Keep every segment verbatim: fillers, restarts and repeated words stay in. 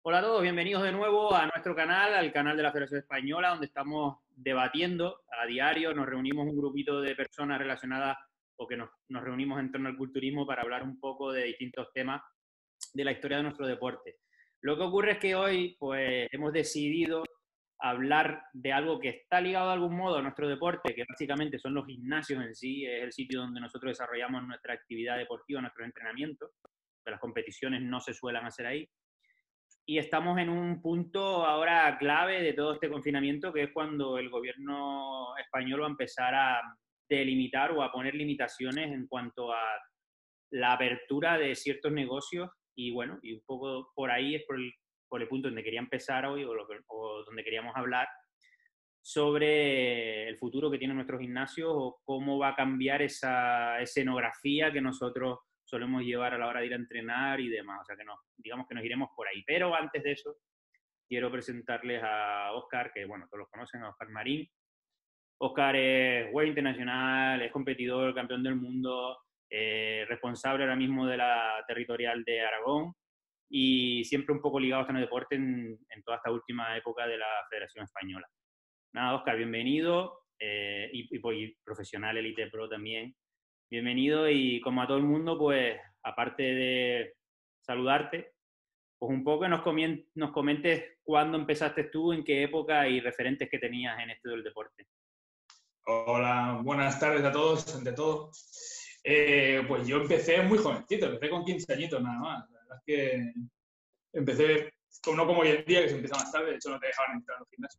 Hola a todos, bienvenidos de nuevo a nuestro canal, al canal de la Federación Española, donde estamos debatiendo a diario. Nos reunimos un grupito de personas relacionadas o que nos, nos reunimos en torno al culturismo para hablar un poco de distintos temas de la historia de nuestro deporte. Lo que ocurre es que hoy pues, hemos decidido hablar de algo que está ligado de algún modo a nuestro deporte, que básicamente son los gimnasios en sí, es el sitio donde nosotros desarrollamos nuestra actividad deportiva, nuestros entrenamientos, que las competiciones no se suelen hacer ahí. Y estamos en un punto ahora clave de todo este confinamiento, que es cuando el gobierno español va a empezar a delimitar o a poner limitaciones en cuanto a la apertura de ciertos negocios. Y bueno, y un poco por ahí es por el, por el punto donde quería empezar hoy o, lo que, o donde queríamos hablar sobre el futuro que tienen nuestros gimnasios o cómo va a cambiar esa escenografía que nosotros solemos llevar a la hora de ir a entrenar y demás. O sea, que nos, digamos que nos iremos por ahí. Pero antes de eso, quiero presentarles a Óscar, que bueno, todos los conocen, a Óscar Marín. Óscar es web internacional, es competidor, campeón del mundo, eh, responsable ahora mismo de la territorial de Aragón y siempre un poco ligado a este deporte en, en toda esta última época de la Federación Española. Nada, Óscar, bienvenido, eh, y, y, y profesional Elite Pro también. Bienvenido y como a todo el mundo, pues aparte de saludarte, pues un poco nos, comien nos comentes cuándo empezaste tú, en qué época y referentes que tenías en esto del deporte. Hola, buenas tardes a todos, ante todo. Eh, pues yo empecé muy jovencito, empecé con quince añitos nada más. La verdad es que empecé, no como hoy en día, que se empieza más tarde, de hecho no te dejaban entrar a los gimnasios.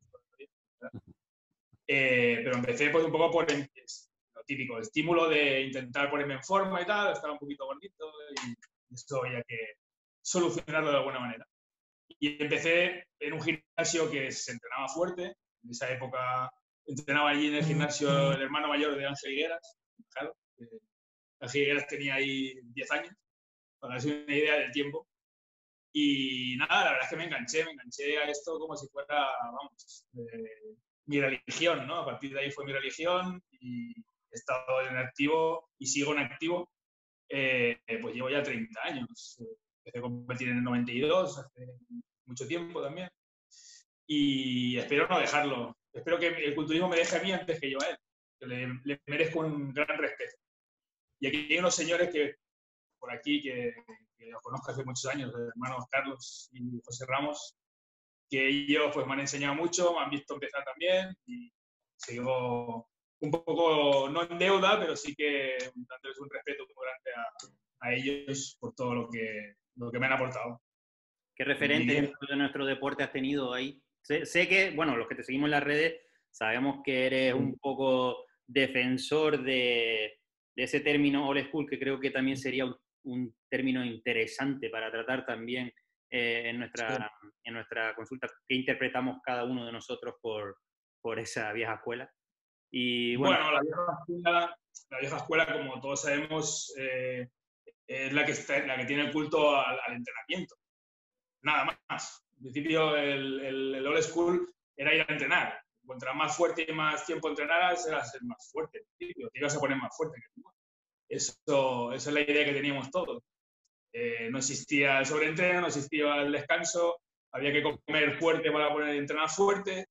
Eh, pero empecé pues un poco por el, lo típico, el estímulo de intentar ponerme en forma y tal, estaba un poquito gordito y esto había que solucionarlo de alguna manera. Y empecé en un gimnasio que se entrenaba fuerte, en esa época entrenaba allí en el gimnasio el hermano mayor de Ángel Higueras, claro. Ángel Higueras tenía ahí diez años, para darse una idea del tiempo. Y nada, la verdad es que me enganché, me enganché a esto como si fuera, vamos, eh, mi religión, ¿no? A partir de ahí fue mi religión y he estado en activo y sigo en activo, eh, pues llevo ya treinta años. Empecé a competir en el noventa y dos, hace mucho tiempo también. Y espero no dejarlo. Espero que el culturismo me deje a mí antes que yo a él. Que le, le merezco un gran respeto. Y aquí hay unos señores que, por aquí, que, que los conozco hace muchos años, los hermanos Carlos y José Ramos, que ellos pues, me han enseñado mucho, me han visto empezar también y sigo un poco, no en deuda, pero sí que dándoles un respeto muy grande a, a ellos por todo lo que, lo que me han aportado. ¿Qué referentes de nuestro deporte has tenido ahí? Sé, sé que, bueno, los que te seguimos en las redes, sabemos que eres un poco defensor de, de ese término old school, que creo que también sería un, un término interesante para tratar también eh, en, nuestra, sí. en nuestra consulta, que interpretamos cada uno de nosotros por, por esa vieja escuela. Y, bueno, bueno, la vieja escuela, la vieja escuela, como todos sabemos, eh, es la que, está, la que tiene el culto al, al entrenamiento. Nada más. En principio, el, el, el old school era ir a entrenar. Contra más fuerte y más tiempo entrenaras, eras el más fuerte. Te ibas a poner más fuerte que tú. Eso, esa es la idea que teníamos todos. Eh, no existía el sobreentreno, no existía el descanso, había que comer fuerte para poder entrenar fuerte.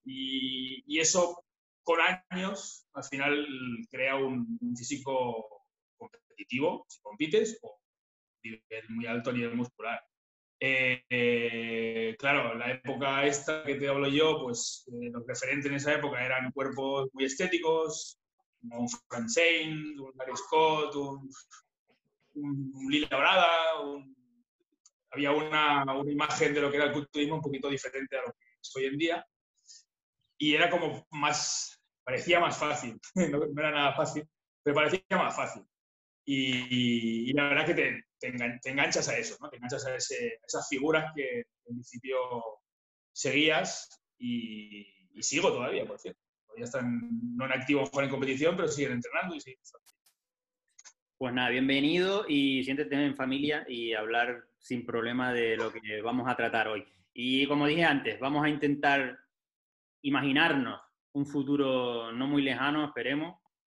Y, y eso, con años, al final crea un, un físico competitivo, si compites, o nivel muy alto a nivel muscular. Eh, eh, claro, la época esta que te hablo yo, pues eh, los referentes en esa época eran cuerpos muy estéticos, como un Frank Zane, un Gary Scott, un, un, un Lila Brada, un, había una, una imagen de lo que era el culturismo un poquito diferente a lo que es hoy en día, y era como más, parecía más fácil, no, no era nada fácil, pero parecía más fácil. Y, y la verdad que te, te, engan, te enganchas a eso, ¿no? Te enganchas a, ese, a esas figuras que en principio seguías y, y sigo todavía, por cierto. Todavía están no en activo mejor en competición, pero siguen entrenando y siguen estando. Pues nada, bienvenido y siéntete en familia y hablar sin problema de lo que vamos a tratar hoy. Y como dije antes, vamos a intentar imaginarnos un futuro no muy lejano, esperemos,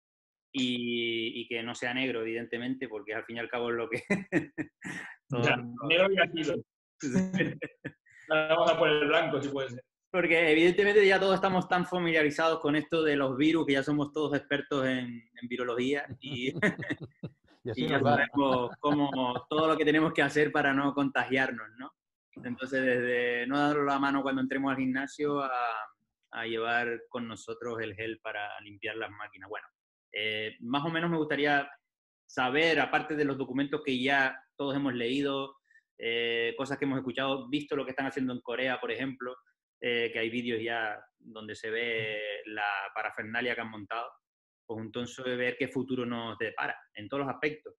y, y que no sea negro, evidentemente, porque al fin y al cabo es lo que... Ya, negro y gatito. Ahora vamos a poner el blanco, si puede ser. Porque evidentemente ya todos estamos tan familiarizados con esto de los virus que ya somos todos expertos en, en virología y, Y así y ya nos va. sabemos cómo, todo lo que tenemos que hacer para no contagiarnos, ¿no? Entonces, desde no dar la mano cuando entremos al gimnasio a, a llevar con nosotros el gel para limpiar las máquinas. Bueno, eh, más o menos me gustaría saber, aparte de los documentos que ya todos hemos leído, eh, cosas que hemos escuchado, visto lo que están haciendo en Corea, por ejemplo, eh, que hay vídeos ya donde se ve la parafernalia que han montado, pues entonces ver qué futuro nos depara en todos los aspectos.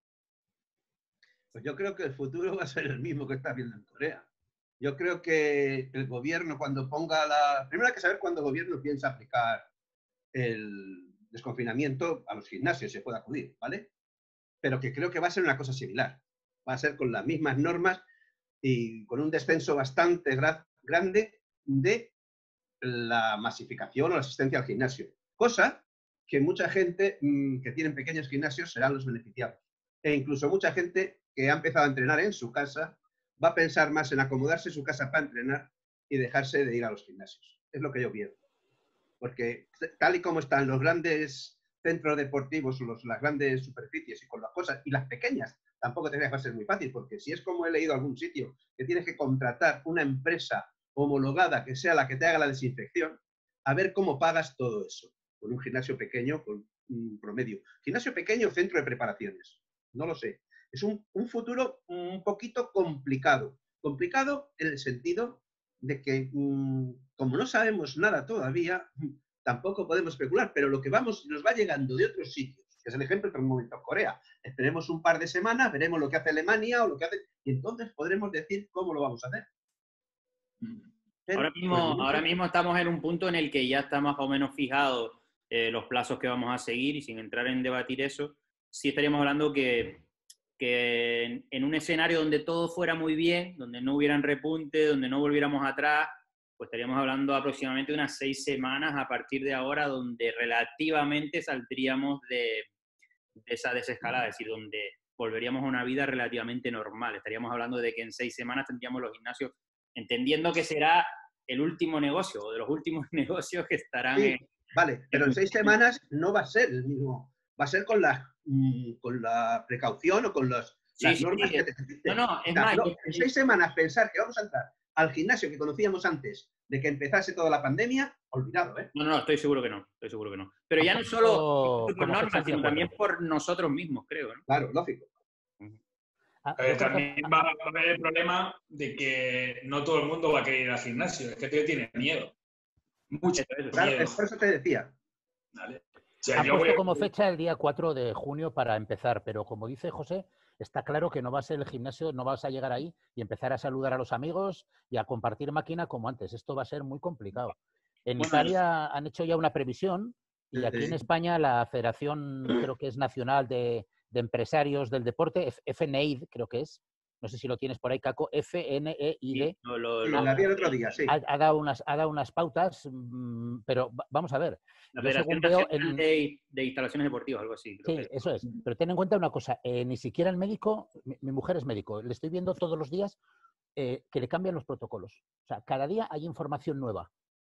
Pues yo creo que el futuro va a ser el mismo que está viendo en Corea. Yo creo que el gobierno cuando ponga la... Primero hay que saber cuándo el gobierno piensa aplicar el desconfinamiento a los gimnasios, se puede acudir, ¿vale? Pero que creo que va a ser una cosa similar. Va a ser con las mismas normas y con un descenso bastante gra grande de la masificación o la asistencia al gimnasio. Cosa que mucha gente mmm, que tiene pequeños gimnasios serán los beneficiados. E incluso mucha gente que ha empezado a entrenar en su casa va a pensar más en acomodarse en su casa para entrenar y dejarse de ir a los gimnasios. Es lo que yo pienso. Porque tal y como están los grandes centros deportivos, los, las grandes superficies y con las cosas, y las pequeñas, tampoco te va a ser muy fácil, porque si es como he leído en algún sitio, que tienes que contratar una empresa homologada que sea la que te haga la desinfección, a ver cómo pagas todo eso, con un gimnasio pequeño, con un promedio. Gimnasio pequeño, centro de preparaciones. No lo sé. Es un, un futuro un poquito complicado. Complicado en el sentido de que, mmm, como no sabemos nada todavía, tampoco podemos especular, pero lo que vamos nos va llegando de otros sitios, que es el ejemplo que en un momento Corea. Esperemos un par de semanas, veremos lo que hace Alemania o lo que hace, y entonces podremos decir cómo lo vamos a hacer. Pero, ahora, mismo, ahora mismo estamos en un punto en el que ya está más o menos fijado eh, los plazos que vamos a seguir, y sin entrar en debatir eso, sí estaríamos hablando que, que en, en un escenario donde todo fuera muy bien, donde no hubieran repunte, donde no volviéramos atrás, pues estaríamos hablando aproximadamente de unas seis semanas a partir de ahora, donde relativamente saldríamos de, de esa desescalada, es decir, donde volveríamos a una vida relativamente normal. Estaríamos hablando de que en seis semanas tendríamos los gimnasios, entendiendo que será el último negocio, o de los últimos negocios que estarán... Sí, en, vale, pero en seis semanas no va a ser el mismo, va a ser con la, mmm, con la precaución o con los, sí, las sí, normas sí, que te dicen. No, no, es o sea, más... no, en seis semanas pensar que vamos a entrar al gimnasio que conocíamos antes de que empezase toda la pandemia, olvidado, ¿eh? No, no, estoy seguro que no, estoy seguro que no. Pero ya no solo por normas, sino también por nosotros mismos, creo, ¿no? Claro, lógico. Ah, eh, también que... va a haber el problema de que no todo el mundo va a querer ir al gimnasio, es que te tiene miedo. Mucho eso, claro, miedo. Por eso te decía. Vale. O sea, Han puesto a... como fecha el día cuatro de junio para empezar, pero como dice José, está claro que no va a ser el gimnasio, no vas a llegar ahí y empezar a saludar a los amigos y a compartir máquina como antes. Esto va a ser muy complicado. En bueno, Italia es... han hecho ya una previsión y aquí en España la Federación, creo que es Nacional de, de Empresarios del Deporte, F N I D creo que es, no sé si lo tienes por ahí, Caco, F N E I D. Sí, no, lo, lo, ha, el otro día, sí. Ha, ha, dado unas, ha dado unas pautas, mmm, pero vamos a ver. La Federación Nacional en... de, de Instalaciones Deportivas, algo así. Creo sí, que... eso es. Pero ten en cuenta una cosa, eh, ni siquiera el médico, mi, mi mujer es médico, le estoy viendo todos los días eh, que le cambian los protocolos. O sea, cada día hay información nueva.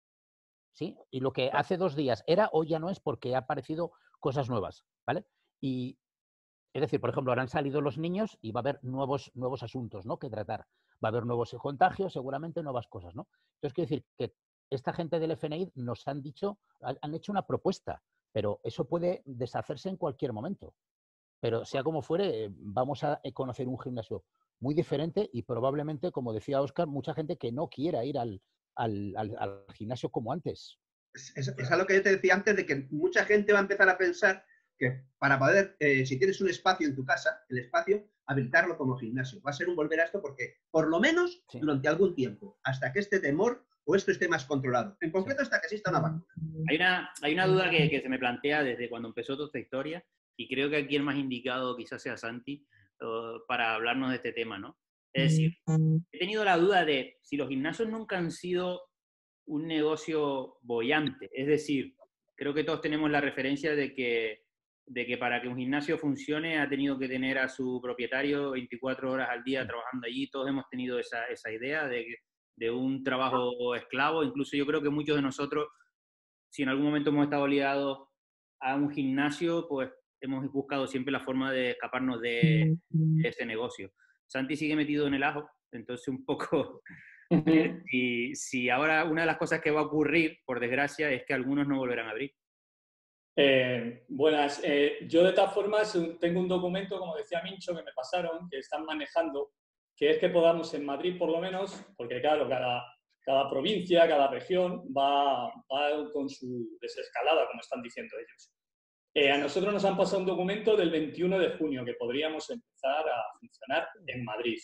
¿Sí? Y lo que hace dos días era, hoy ya no es porque ha aparecido cosas nuevas, ¿vale? Y, es decir, por ejemplo, ahora han salido los niños y va a haber nuevos, nuevos asuntos, ¿no?, que tratar. Va a haber nuevos contagios, seguramente nuevas cosas, ¿no? Entonces, quiero decir que esta gente del F N I nos han dicho, han hecho una propuesta, pero eso puede deshacerse en cualquier momento. Pero sea como fuere, vamos a conocer un gimnasio muy diferente y probablemente, como decía Óscar, mucha gente que no quiera ir al, al, al, al gimnasio como antes. Es, es, es a lo que yo te decía antes, de que mucha gente va a empezar a pensar que para poder, eh, si tienes un espacio en tu casa, el espacio, habilitarlo como gimnasio. Va a ser un volver a esto porque, por lo menos, sí. durante algún tiempo, hasta que este temor o esto esté más controlado. En concreto, hasta que exista una vacuna. Hay una, hay una duda que, que se me plantea desde cuando empezó toda esta historia, y creo que aquí el más indicado quizás sea Santi, uh, para hablarnos de este tema, ¿no? Es decir, he tenido la duda de si los gimnasios nunca han sido un negocio boyante. Es decir, creo que todos tenemos la referencia de que de que para que un gimnasio funcione ha tenido que tener a su propietario veinticuatro horas al día trabajando allí. Todos hemos tenido esa, esa idea de que, de un trabajo esclavo. Incluso yo creo que muchos de nosotros, si en algún momento hemos estado ligados a un gimnasio, pues hemos buscado siempre la forma de escaparnos de, de ese negocio. Santi sigue metido en el ajo, entonces un poco... Uh-huh. y si ahora una de las cosas que va a ocurrir, por desgracia, es que algunos no volverán a abrir. Eh, buenas. Eh, yo de todas formas tengo un documento, como decía Mincho, que me pasaron, que están manejando, que es que podamos en Madrid por lo menos, porque claro, cada, cada provincia, cada región va, va con su desescalada, como están diciendo ellos. Eh, a nosotros nos han pasado un documento del veintiuno de junio que podríamos empezar a funcionar en Madrid.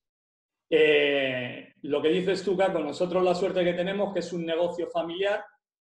Eh, lo que dices tú, Caco, nosotros la suerte que tenemos, que es un negocio familiar,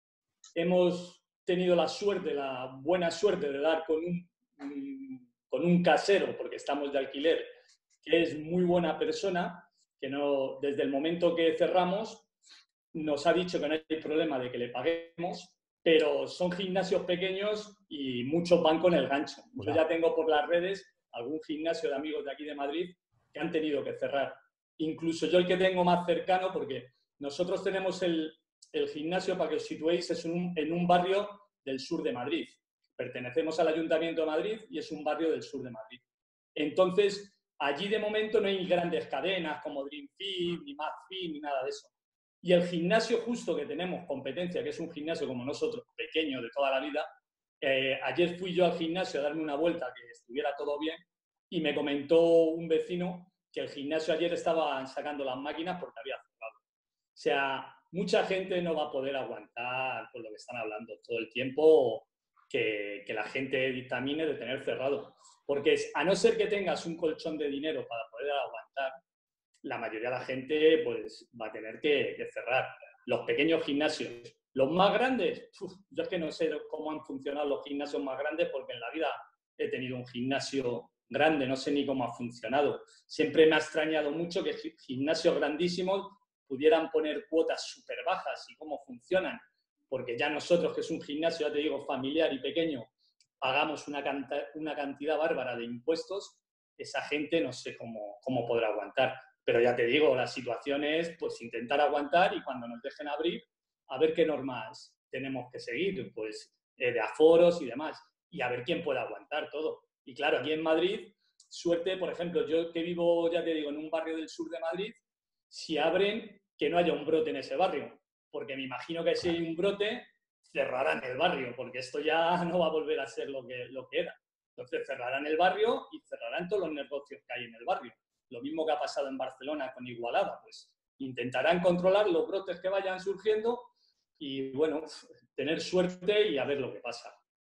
hemos tenido la suerte, la buena suerte de dar con un, un, con un casero, porque estamos de alquiler, que es muy buena persona, que no, desde el momento que cerramos nos ha dicho que no hay problema de que le paguemos, pero son gimnasios pequeños y muchos van con el gancho. Yo ya tengo por las redes algún gimnasio de amigos de aquí de Madrid que han tenido que cerrar. Incluso yo el que tengo más cercano, porque nosotros tenemos el, el gimnasio, para que os situéis, es un, en un barrio del sur de Madrid. Pertenecemos al Ayuntamiento de Madrid y es un barrio del sur de Madrid. Entonces, allí de momento no hay grandes cadenas como Dream Fit, ni Mad Fit, ni nada de eso. Y el gimnasio justo que tenemos competencia, que es un gimnasio como nosotros, pequeño de toda la vida, eh, ayer fui yo al gimnasio a darme una vuelta, que estuviera todo bien, y me comentó un vecino que el gimnasio ayer estaban sacando las máquinas porque había cerrado. O sea, mucha gente no va a poder aguantar con lo que están hablando todo el tiempo que, que la gente dictamine de tener cerrado. Porque es, a no ser que tengas un colchón de dinero para poder aguantar, la mayoría de la gente pues, va a tener que, que cerrar. Los pequeños gimnasios. Los más grandes, uf, yo es que no sé cómo han funcionado los gimnasios más grandes porque en la vida he tenido un gimnasio grande, no sé ni cómo ha funcionado. Siempre me ha extrañado mucho que gimnasios grandísimos pudieran poner cuotas súper bajas y cómo funcionan, porque ya nosotros, que es un gimnasio, ya te digo, familiar y pequeño, pagamos una, canta, una cantidad bárbara de impuestos, esa gente no sé cómo, cómo podrá aguantar. Pero ya te digo, la situación es pues intentar aguantar y cuando nos dejen abrir, a ver qué normas tenemos que seguir, pues eh, de aforos y demás, y a ver quién puede aguantar todo. Y claro, aquí en Madrid, suerte, por ejemplo, yo que vivo, ya te digo, en un barrio del sur de Madrid, si abren, que no haya un brote en ese barrio, porque me imagino que si hay un brote, cerrarán el barrio, porque esto ya no va a volver a ser lo que, lo que era. Entonces cerrarán el barrio y cerrarán todos los negocios que hay en el barrio. Lo mismo que ha pasado en Barcelona con Igualada, pues intentarán controlar los brotes que vayan surgiendo y, bueno, tener suerte y a ver lo que pasa.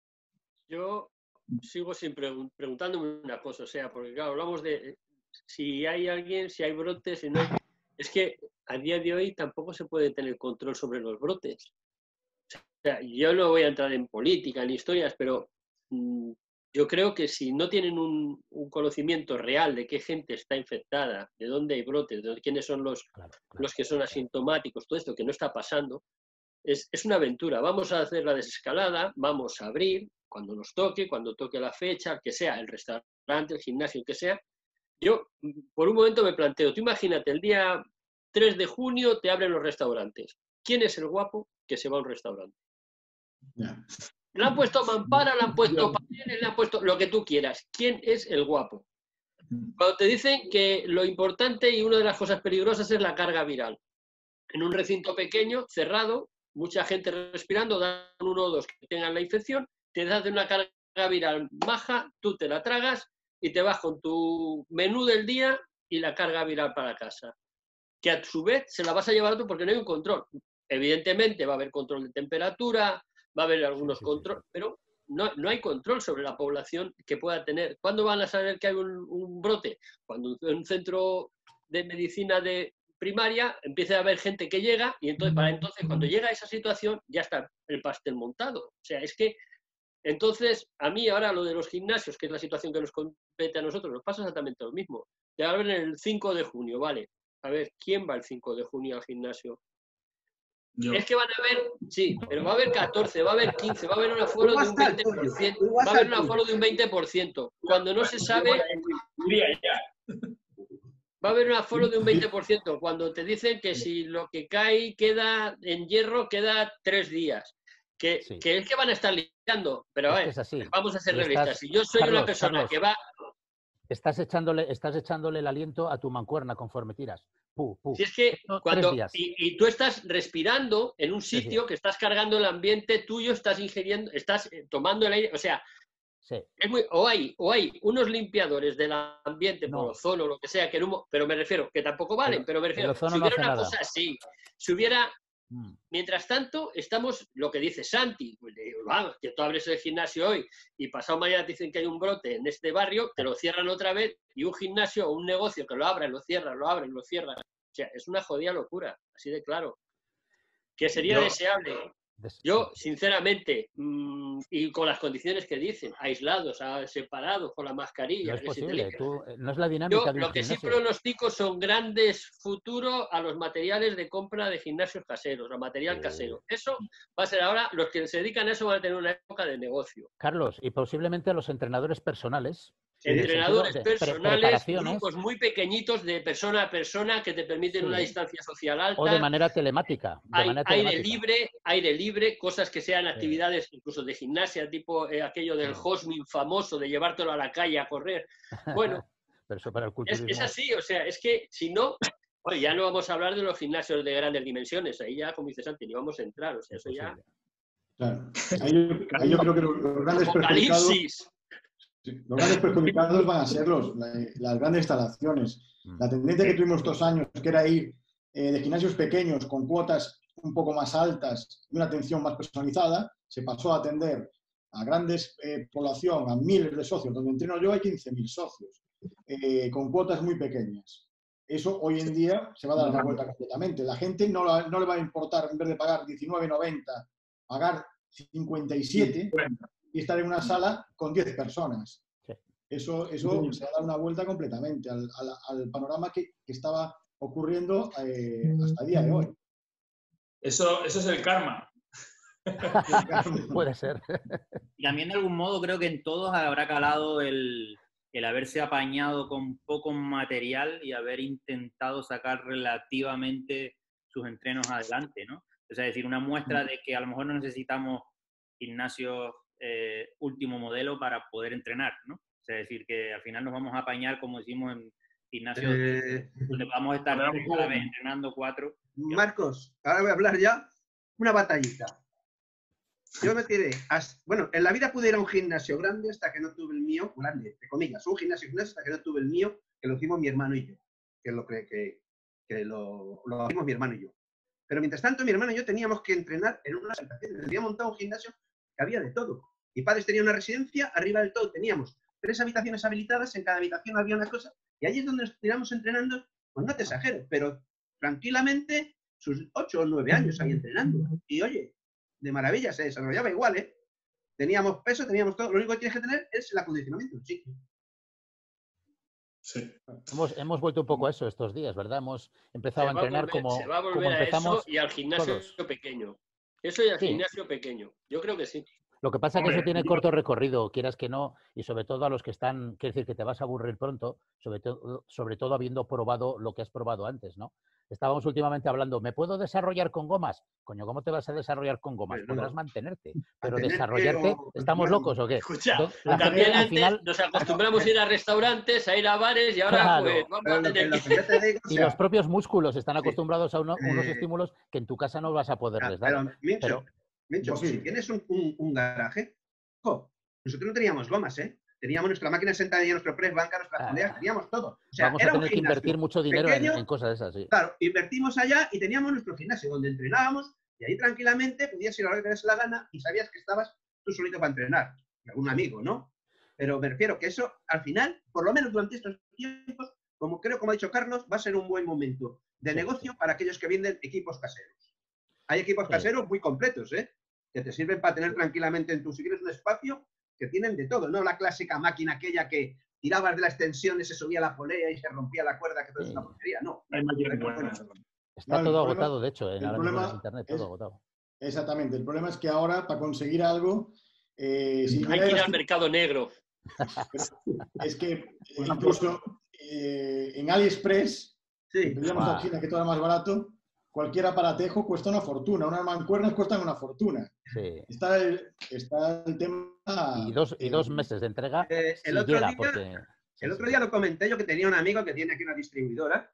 Yo sigo sin pregun preguntándome una cosa, o sea, porque claro, hablamos de si hay alguien, si hay brotes, si no hay... Es que a día de hoy tampoco se puede tener control sobre los brotes. O sea, yo no voy a entrar en política, en historias, pero mmm, yo creo que si no tienen un, un conocimiento real de qué gente está infectada, de dónde hay brotes, de quiénes son los, claro, claro, los que son asintomáticos, todo esto que no está pasando, es, es una aventura. Vamos a hacer la desescalada, vamos a abrir cuando nos toque, cuando toque la fecha, que sea el restaurante, el gimnasio, el que sea. Yo, por un momento me planteo, tú imagínate, el día tres de junio te abren los restaurantes. ¿Quién es el guapo que se va a un restaurante? Yeah. Le han puesto mampara, le han puesto paneles, le han puesto lo que tú quieras. ¿Quién es el guapo? Cuando te dicen que lo importante y una de las cosas peligrosas es la carga viral. En un recinto pequeño, cerrado, mucha gente respirando, dan uno o dos que tengan la infección, te das de una carga viral baja, tú te la tragas y te vas con tu menú del día y la carga viral para casa. Que a su vez se la vas a llevar tú porque no hay un control. Evidentemente va a haber control de temperatura, va a haber algunos sí, sí, controles, sí. pero no, no hay control sobre la población que pueda tener. ¿Cuándo van a saber que hay un, un brote? Cuando en un centro de medicina de primaria empiece a haber gente que llega y entonces para entonces cuando llega esa situación ya está el pastel montado. O sea, es que entonces a mí ahora lo de los gimnasios, que es la situación que nos compete a nosotros, nos pasa exactamente lo mismo. Te abren el cinco de junio, vale. A ver, ¿quién va el cinco de junio al gimnasio? Yo. Es que van a haber, sí, pero va a haber catorce, va a haber quince, va a haber un aforo de un veinte por ciento, va a haber un aforo de un veinte por ciento, cuando no se sabe... Va a haber un aforo de un veinte por ciento cuando te dicen que si lo que cae queda en hierro, queda tres días. Que, Sí. que es que van a estar liando. Pero a Es ver, que es así. vamos a ser Y realistas. estás- Si yo soy Carlos, una persona Carlos. que va... Estás echándole, estás echándole el aliento a tu mancuerna conforme tiras. Pu, pu. Si es que Esto, tres cuando... días. Y, y tú estás respirando en un Tres sitio días. que estás cargando el ambiente tuyo, estás ingiriendo, estás eh, tomando el aire... O sea, Sí. es muy, o, hay, o hay unos limpiadores del ambiente No. por ozono o lo que sea, que en humo, pero me refiero, que tampoco valen, El- pero me el refiero, ozono si no hubiera hace una nada. cosa así, si hubiera, Mm. mientras tanto, estamos, lo que dice Santi, pues, de, vamos, que tú abres el gimnasio hoy y pasado mañana te dicen que hay un brote en este barrio, te lo cierran otra vez y un gimnasio o un negocio que lo abra, lo cierra, lo abre, lo cierra. O sea, es una jodida locura, así de claro. Que sería Yo- deseable. Des- Yo, sí. sinceramente, mmm, y con las condiciones que dicen, aislados, ah, separados, con la mascarilla, No es que si te posible. limpias. Tú, eh, no es la Yo dinámica de un lo que sí gimnasio. pronostico son grandes futuros a los materiales de compra de gimnasios caseros, a material Sí. casero. Eso va a ser ahora, los que se dedican a eso van a tener una época de negocio. Carlos, y posiblemente a los entrenadores personales. Sí, en el sentido Entrenadores de pre- personales, preparaciones, grupos muy pequeñitos de persona a persona que te permiten Sí. una distancia social o de alta. manera telemática. De Hay, manera aire telemática. libre, aire libre, cosas que sean actividades incluso de gimnasia, tipo eh, aquello del Sí. Hosmin famoso, de llevártelo a la calle a correr. Bueno, Pero eso para el es, culturismo. es así, o sea, es que si no, oye, ya no vamos a hablar de los gimnasios de grandes dimensiones, ahí ya, como dice Santi, ni vamos a entrar, o sea, eso ya... Imposible. Claro. Ahí, yo- ahí yo creo que los, los grandes perjudicados, Apocalipsis. sí, los grandes perjudicados van a ser los, la- las grandes instalaciones. Mm. La tendencia que tuvimos estos años, que era ir eh, de gimnasios pequeños con cuotas un poco más altas y una atención más personalizada, se pasó a atender a grandes eh, población, a miles de socios. Donde entreno yo hay quince mil socios, eh, con cuotas muy pequeñas. Eso hoy en día se va a dar la vuelta completamente. La gente no, la- no le va a importar, en vez de pagar diecinueve noventa, pagar cincuenta y siete y estar en una sala con diez personas. Sí. Eso, eso se va a dar una vuelta completamente al, al- al panorama que, que estaba ocurriendo eh, hasta el día de hoy. Eso, eso es el karma. Puede ser. Y también de algún modo creo que en todos habrá calado el, el haberse apañado con poco material y haber intentado sacar relativamente sus entrenos adelante, ¿no? O sea, es decir, una muestra de que a lo mejor no necesitamos gimnasios eh, último modelo para poder entrenar, ¿no? O sea, es decir, que al final nos vamos a apañar, como decimos, en gimnasios Eh, donde vamos a estar Habrá tres un a la poco- vez entrenando cuatro. Marcos, ahora voy a hablar ya una batallita. Yo me tiré, hasta- bueno, en la vida pude ir a un gimnasio grande hasta que no tuve el mío, grande, entre comillas, un gimnasio grande hasta que no tuve el mío, que lo hicimos mi hermano y yo, que lo cree que, que lo, lo hicimos mi hermano y yo. Pero mientras tanto, mi hermano y yo teníamos que entrenar en unas habitaciones. Había montado un gimnasio que había de todo. Mi padre tenía una residencia, arriba del todo teníamos tres habitaciones habilitadas, en cada habitación había una cosa, y allí es donde nos tiramos entrenando, pues no te exagero, pero tranquilamente sus ocho o nueve años ahí entrenando. Y oye, de maravilla, se desarrollaba igual, ¿eh? Teníamos peso, teníamos todo, lo único que tienes que tener es el acondicionamiento del sitio. Sí. Hemos, hemos vuelto un poco a eso estos días, ¿verdad? Hemos empezado a Se va a entrenar volver- como, se va a como volver a empezamos eso y al gimnasio todos. pequeño. Eso y al Sí. gimnasio pequeño. Yo creo que sí. Lo que pasa es que Hombre, eso tiene yo- corto recorrido, quieras que no, y sobre todo a los que están, quiere decir que te vas a aburrir pronto, sobre todo, sobre todo habiendo probado lo que has probado antes, ¿no? Estábamos últimamente hablando, ¿me puedo desarrollar con gomas? Coño, ¿cómo te vas a desarrollar con gomas? Pues no. Podrás mantenerte, pero Mantenerte desarrollarte, o- ¿estamos claro. locos o qué? Escucha, Entonces, la gente también al antes final, nos acostumbramos a ir a restaurantes, a ir a bares y ahora Claro. pues vamos Pero a lo que, tener lo que... que yo te digo, o y sea, los propios músculos están Sí. acostumbrados a uno- unos Eh, estímulos que en tu casa no vas a poderles dar. pero, Mincho, Pero- Mincho, Imposible. si tienes un, un- un garaje, jo, nosotros no teníamos gomas, ¿eh? Teníamos nuestra máquina sentada y nuestro press banca, nuestras Ah. poleas, teníamos todo. O sea, Vamos a era un tener que gimnasio invertir mucho dinero en, pequeño. en cosas de esas, sí. Claro, invertimos allá y teníamos nuestro gimnasio donde entrenábamos y ahí tranquilamente podías ir a la hora que te des la gana y sabías que estabas tú solito para entrenar, y algún amigo, ¿no? Pero me refiero que eso, al final, por lo menos durante estos tiempos, como creo, como ha dicho Carlos, va a ser un buen momento de Sí, negocio sí. para aquellos que venden equipos caseros. Hay equipos Sí. caseros muy completos, ¿eh? Que te sirven para tener tranquilamente en tu, si quieres un espacio, que tienen de todo, no la clásica máquina aquella que tirabas de la extensión y se subía la polea y se rompía la cuerda, que todo es Sí. una porquería, no. Hay máquinas Hay muy buenas. buenas. Está No, el todo problema- agotado, de hecho, en el ahora mismo en problema internet, todo es- agotado. Exactamente. El problema es que ahora, para conseguir algo, eh, si Hay hubiera que ir las- al mercado negro. es que incluso, eh, en AliExpress, Sí. pedíamos Ah. a China que todo era más barato, cualquier aparatejo cuesta una fortuna, unas mancuernas cuestan una fortuna. Sí. Está el, está el tema... Y dos, y eh, dos meses de entrega Eh, si el otro llega, día- porque... sí, El sí, otro sí. día lo comenté yo que tenía un amigo que tiene aquí una distribuidora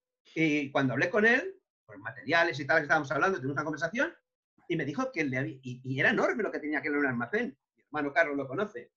y cuando hablé con él, por materiales y tal, que estábamos hablando, tuvimos una conversación y me dijo que le había, y, y era enorme lo que tenía que en un almacén. Mi hermano Carlos lo conoce.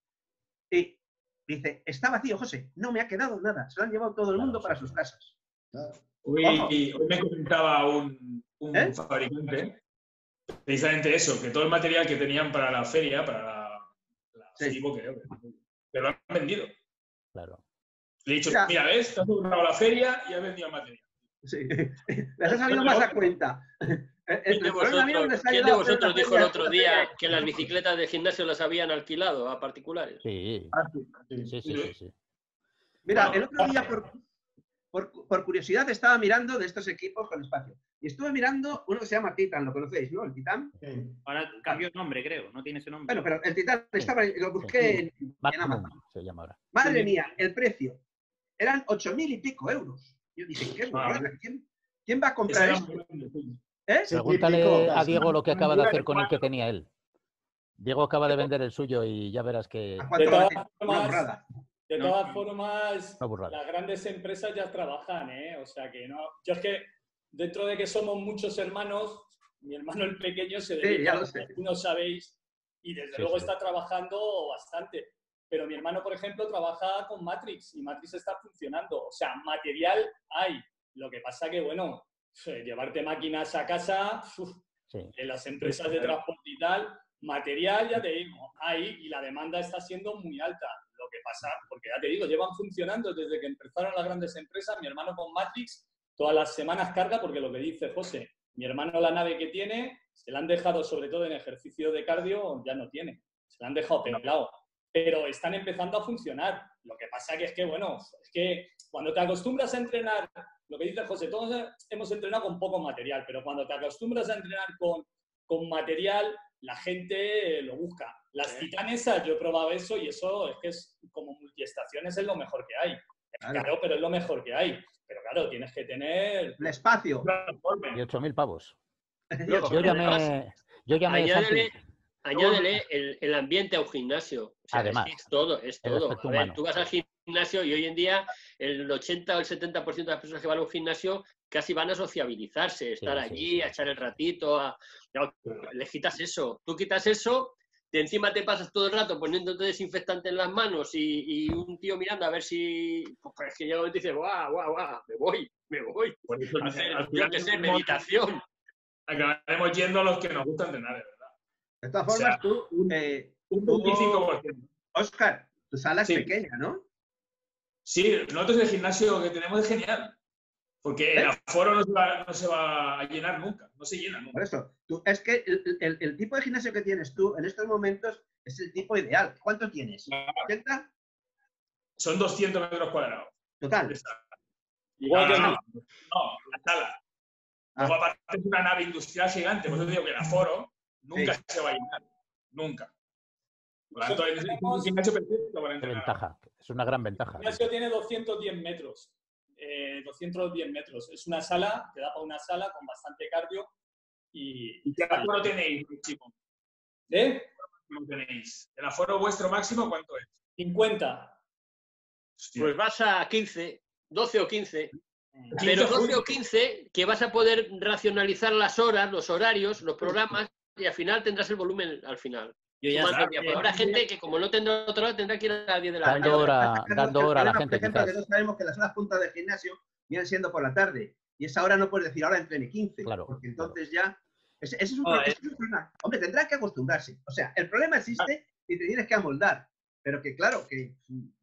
Y dice, está vacío, José, no me ha quedado nada, se lo han llevado todo el Claro, mundo sí, para sí. sus casas. claro. Hoy, Ojo. hoy me comentaba un, un ¿Eh? fabricante precisamente eso, que todo el material que tenían para la feria, para la, la Sí. Expo, creo que que lo han vendido. Claro. Le he dicho, Mira. mira, ves, te has comprado la feria y has vendido el material. Sí. Les ha salido más a cuenta. El, ¿Quién de el problema mío vosotros, les ha quién de ayudado a hacer vosotros la dijo feria- el otro la día feria- que las bicicletas de gimnasio las habían alquilado a particulares? Sí, Ah, sí. Sí. sí, sí, sí, sí. Mira, Bueno, el otro día, por, por, por curiosidad, estaba mirando de estos equipos con espacio. Y estuve mirando uno que se llama Titan, lo conocéis, ¿no? El Titan. Sí. Ahora cambió el nombre, creo. No tiene ese nombre. Bueno, pero el Titan Sí, estaba, lo busqué en, en Magnum Amazon. se llama ahora. Madre mía, el precio. Eran ocho mil y pico euros. Yo dije, qué Ah. burrada. ¿Quién, ¿Quién va a Ese comprar era esto? muy grande, sí. ¿Eh? Sí. Pregúntale típico, a casi. Diego lo que acaba de Mira, hacer con el que cuatro. tenía él. Diego acaba de vender el suyo y ya verás que... ¿A De cuánto todas vale? Una formas, burrada. de No. todas formas, Una burrada. las grandes empresas ya trabajan, ¿eh? O sea que no. Yo es que dentro de que somos muchos hermanos, mi hermano el pequeño se Sí, dedica, ya lo como sé. algunos sabéis, y desde Sí, luego sí. está trabajando bastante. Pero mi hermano, por ejemplo, trabaja con Matrix y Matrix está funcionando. O sea, material hay. Lo que pasa que, bueno, llevarte máquinas a casa, uf, Sí. en las empresas de transporte y tal, material, ya te digo, hay y la demanda está siendo muy alta. Lo que pasa, porque ya te digo, llevan funcionando desde que empezaron las grandes empresas. Mi hermano con Matrix, todas las semanas carga, porque lo que dice José, mi hermano la nave que tiene, se la han dejado, sobre todo en ejercicio de cardio, ya no tiene. Se la han dejado pelado. Pero están empezando a funcionar. Lo que pasa que es que, bueno, es que cuando te acostumbras a entrenar, lo que dice José, todos hemos entrenado con poco material, pero cuando te acostumbras a entrenar con, con material, la gente lo busca. Las titanesas, yo he probado eso y eso es que es como multiestaciones, es lo mejor que hay. Es Claro. caro, pero es lo mejor que hay. Pero claro, tienes que tener... El espacio. Y ocho mil pavos. Luego, Yo además, llamé... Yo llamé añádele, Santi. añádele el, el ambiente a un gimnasio. O sea, Además, es, que es todo, es el todo. aspecto A ver, humano. tú vas al gimnasio y hoy en día el ochenta o el setenta por ciento de las personas que van a un gimnasio casi van a sociabilizarse, estar sí, allí, sí, a echar el ratito, a... No, le quitas eso. Tú quitas eso, de encima te pasas todo el rato poniéndote desinfectante en las manos y, y un tío mirando a ver si... Pues es que llega un momento y dice, guau, guau, guau, me voy, me voy. Por eso, Hacer, al yo final qué sé, acabaremos- meditación. Acabaremos yendo a los que nos gusta entrenar, de verdad. De todas O sea, formas, tú, eh, Un tú, veinticinco por ciento. Oscar, tu sala es Sí. pequeña, ¿no? Sí, nosotros el gimnasio que tenemos es genial. Porque el ¿Eh? aforo no se, va, no se va a llenar nunca, no se llena nunca. Por eso, tú, es que el, el- el tipo de gimnasio que tienes tú en estos momentos es el tipo ideal. ¿Cuánto tienes? ¿ochenta? Son doscientos metros cuadrados. Total. Igual no, que no, mí. no, no, la sala. Ah. Luego aparte es una nave industrial gigante, por eso te digo que el aforo nunca Sí. se va a llenar. Nunca. Por lo Nosotros tanto, es un tenemos- gimnasio perfecto para Qué entrenar. ventaja. Es una gran ventaja. El gimnasio tiene doscientos diez metros. Eh, doscientos diez metros. Es una sala, te da para una sala con bastante cardio. Y, ¿Y qué aforo tenéis, máximo? ¿Eh? ¿Cómo tenéis? ¿El aforo vuestro máximo cuánto es? cincuenta. Hostia. Pues vas a quince, doce o quince. Pero quince doce juntos. o quince que vas a poder racionalizar las horas, los horarios, los programas y al final tendrás el volumen al final. Yo ya Más sabía. que- pues habrá gente que como no tendrá otra hora tendrá que ir a las diez de la Dando mañana. hora, El dando hora a la problema, gente, por ejemplo, que quizás. todos sabemos que las horas puntas del gimnasio vienen siendo por la tarde. Y esa hora no puedes decir ahora entrene quince. Claro, Porque entonces ya. Ese, ese es un No, pro- eh. ese es un problema. Hombre, tendrás que acostumbrarse. O sea, el problema existe y te tienes que amoldar. Pero que claro, que.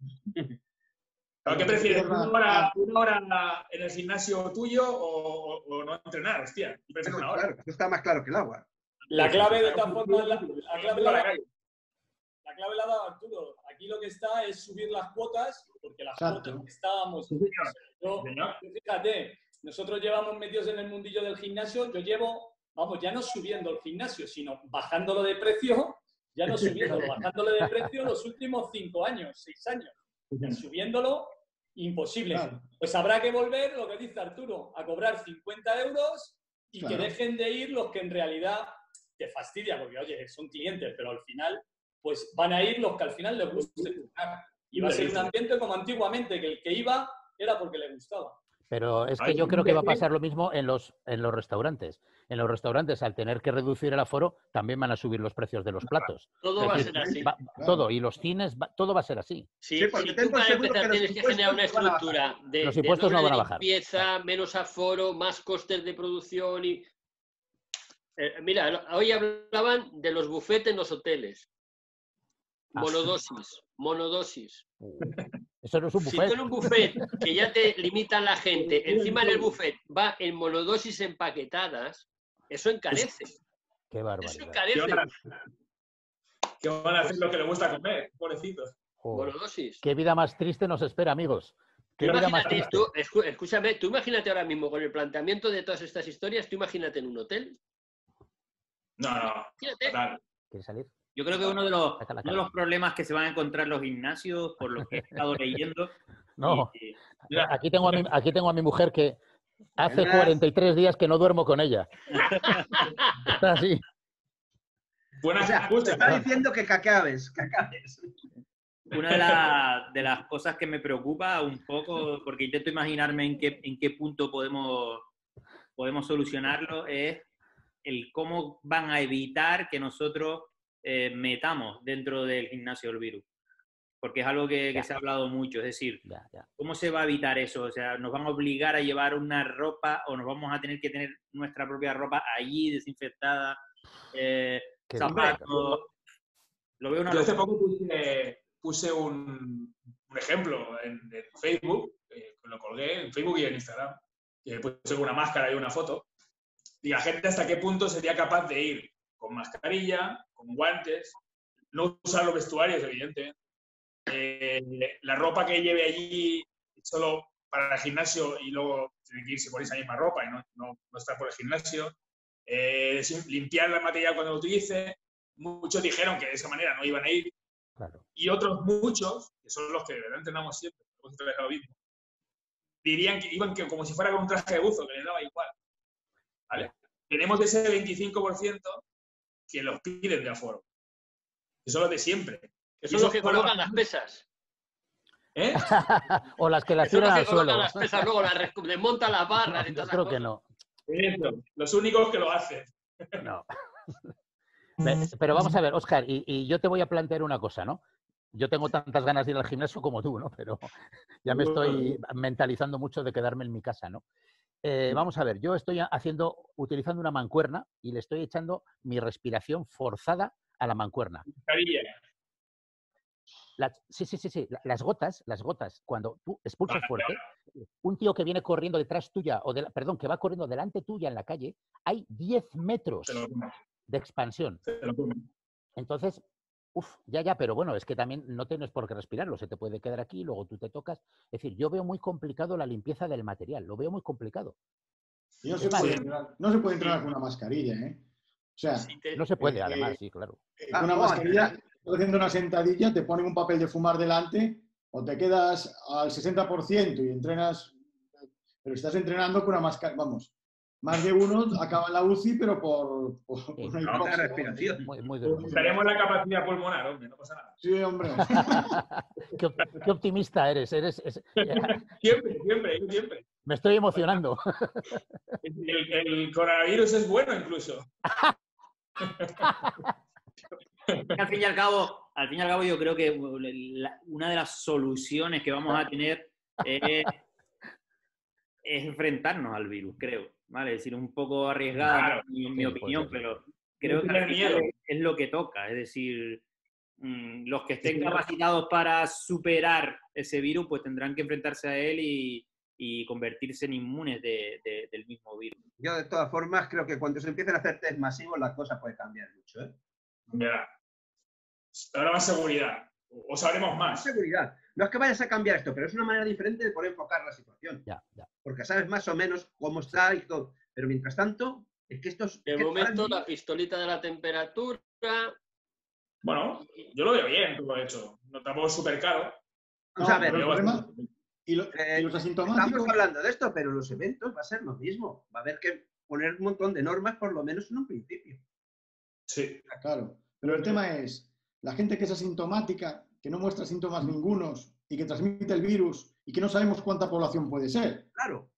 ¿Pero qué prefieres? ¿Una hora, ¿Una hora en el gimnasio tuyo o, o- o no entrenar? Hostia, yo prefiero una hora. Claro, eso está más claro que el agua. La clave, de todas formas, la, la clave a la la, calle. la clave la ha dado Arturo. Aquí lo que está es subir las cuotas, porque las Exacto. cuotas que estábamos. Sí, señor. Yo, Señor. fíjate, nosotros llevamos metidos en el mundillo del gimnasio. Yo llevo, vamos, ya no subiendo el gimnasio, sino bajándolo de precio, ya no subiéndolo, bajándolo de precio los últimos cinco años, seis años. Subiéndolo imposible. Claro. Pues habrá que volver, lo que dice Arturo, a cobrar cincuenta euros y Claro. que dejen de ir los que en realidad te fastidia, porque oye, son clientes, pero al final, pues van a ir los que al final les guste jugar. Y va a ser un ambiente como antiguamente, que el que iba era porque le gustaba. Pero es que Ay, yo creo que va a fíjate. pasar lo mismo en los, en los restaurantes. En los restaurantes, al tener que reducir el aforo, también van a subir los precios de los platos. Todo Es va a decir, ser así. va- todo, y los cines, va- todo va a ser así. Si, Sí, porque si ten tú por para seguro empezar que los tienes que generar una impuestos no van a estructura de, Los de impuestos no doble van a de bajar. limpieza, menos aforo, más costes de producción y... Eh, mira, hoy hablaban de los buffets en los hoteles. Ah. Monodosis, monodosis. Uh, Eso no es un Si buffet. tú en un buffet que ya te limitan la gente, encima en el buffet va en monodosis empaquetadas, eso encarece. Qué Eso barbaridad. ¿Qué encarece. van, a, ¿Qué van a hacer lo que les gusta comer? Pobrecitos. Joder. Monodosis. Qué vida más triste nos espera, amigos. Qué Tú vida más imagínate, triste. tú, escú- escúchame, tú imagínate ahora mismo con el planteamiento de todas estas historias, tú imagínate en un hotel. No, no, Imagínate. fatal. ¿Quieres salir? Yo creo que uno de los, Saca la uno de los problemas que se van a encontrar los gimnasios, por lo que he estado leyendo, No. y- y- Mira, Aquí tengo a mi, aquí tengo a mi mujer que hace Tendrás- cuarenta y tres días que no duermo con ella. Está así. buena O sea, te excusa. está diciendo que acabes, que acabes. una de, la- de las cosas que me preocupa un poco, porque intento imaginarme en qué, en qué punto podemos, podemos solucionarlo, es el cómo van a evitar que nosotros eh, metamos dentro del gimnasio el virus. Porque es algo que, que se ha hablado mucho, es decir, Ya, ya. ¿cómo se va a evitar eso? O sea, ¿nos van a obligar a llevar una ropa o nos vamos a tener que tener nuestra propia ropa allí desinfectada? Eh, Qué zapatos. Lo veo una Yo hace locura. poco puse, puse un, un ejemplo en, en Facebook, eh, lo colgué en Facebook y en Instagram, que puse una máscara y una foto, y la gente hasta qué punto sería capaz de ir con mascarilla, con guantes, no usar los vestuarios, evidente, eh, la ropa que lleve allí solo para el gimnasio y luego tiene que irse por esa misma ropa y no, no, no estar por el gimnasio, eh, limpiar el material cuando lo utilice. Muchos dijeron que de esa manera no iban a ir, Claro. y otros muchos, que son los que de verdad entrenamos siempre, lo mismo, dirían que iban que, como si fuera con un traje de buzo, que les daba igual. ¿Vale? Tenemos ese veinticinco por ciento que los piden de aforo, que son los de siempre. Que Y son los eso que fuera- colocan las pesas. ¿Eh? O las que las Que son los tiran que al colocan suelo. las pesas, luego las res- desmontan las barras y Yo todas creo esas que cosas. no. Eso, los únicos que lo hacen. No. Ve- Pero vamos a ver, Óscar, y, y yo te voy a plantear una cosa, ¿no? Yo tengo tantas ganas de ir al gimnasio como tú, ¿no? Pero ya me estoy mentalizando mucho de quedarme en mi casa, ¿no? Eh, vamos a ver, yo estoy haciendo, utilizando una mancuerna y le estoy echando mi respiración forzada a la mancuerna. Mascarilla. Las- sí, sí, sí, sí. la- Las gotas, las gotas, cuando tú expulsas Vale, fuerte, un tío que viene corriendo detrás tuya, o de la- perdón, que va corriendo delante tuya en la calle, hay diez metros Se lo comen, de expansión. se lo comen. Entonces, uff, ya, ya, pero bueno, es que también no tienes por qué respirarlo, se te puede quedar aquí, luego tú te tocas. Es decir, yo veo muy complicado la limpieza del material, lo veo muy complicado. Y no, Es se más, puede entrenar, no se puede entrenar con una mascarilla, ¿eh? O sea, Si te- no se puede, Eh, además, eh, sí, claro. eh, Ah, con una ¿cómo mascarilla, entrenar? estás haciendo una sentadilla, te ponen un papel de fumar delante o te quedas al sesenta por ciento y entrenas, pero estás entrenando con una mascarilla, vamos, más de uno acaba en la U C I, pero por, por Sí. una No, hipoxia. la respiración. Muy, muy duro. muy duro. Aumentaremos la capacidad pulmonar, hombre, no pasa nada. Sí, hombre. qué, op- qué optimista eres, eres es- Siempre, siempre, yo siempre. me estoy emocionando. El, el coronavirus es bueno incluso. Al fin y al cabo, al fin y al cabo yo creo que la- una de las soluciones que vamos a tener es, es enfrentarnos al virus, creo. ¿Vale? Es decir, un poco arriesgada Claro, mi, mi sí, opinión, puede ser. pero creo que tener al final miedo. es, es lo que toca. Es decir, mm, los que estén capacitados para superar ese virus, pues tendrán que enfrentarse a él y, y convertirse en inmunes de- de- del mismo virus. Yo, de todas formas, creo que cuando se empiecen a hacer test masivos, la cosa puede cambiar mucho, ¿eh? Mira, habrá más seguridad. O sabremos Más más. seguridad. No es que vayas a cambiar esto, pero es una manera diferente de poder enfocar la situación. Ya, ya. Porque sabes más o menos cómo está y todo. Pero mientras tanto, es que estos... De es que momento, ahora la mismo- pistolita de la temperatura. Bueno, yo lo veo bien todo hecho. No tampoco es súper caro. O sea, a No, ver, pero el problema, ¿Y, lo, Eh, y los asintomáticos? Estamos hablando de esto, pero los eventos va a ser lo mismo. Va a haber que poner un montón de normas, por lo menos en un principio. Sí. Claro, pero el tema es, la gente que es asintomática, que no muestra síntomas ningunos y que transmite el virus y que no sabemos cuánta población puede ser. Claro.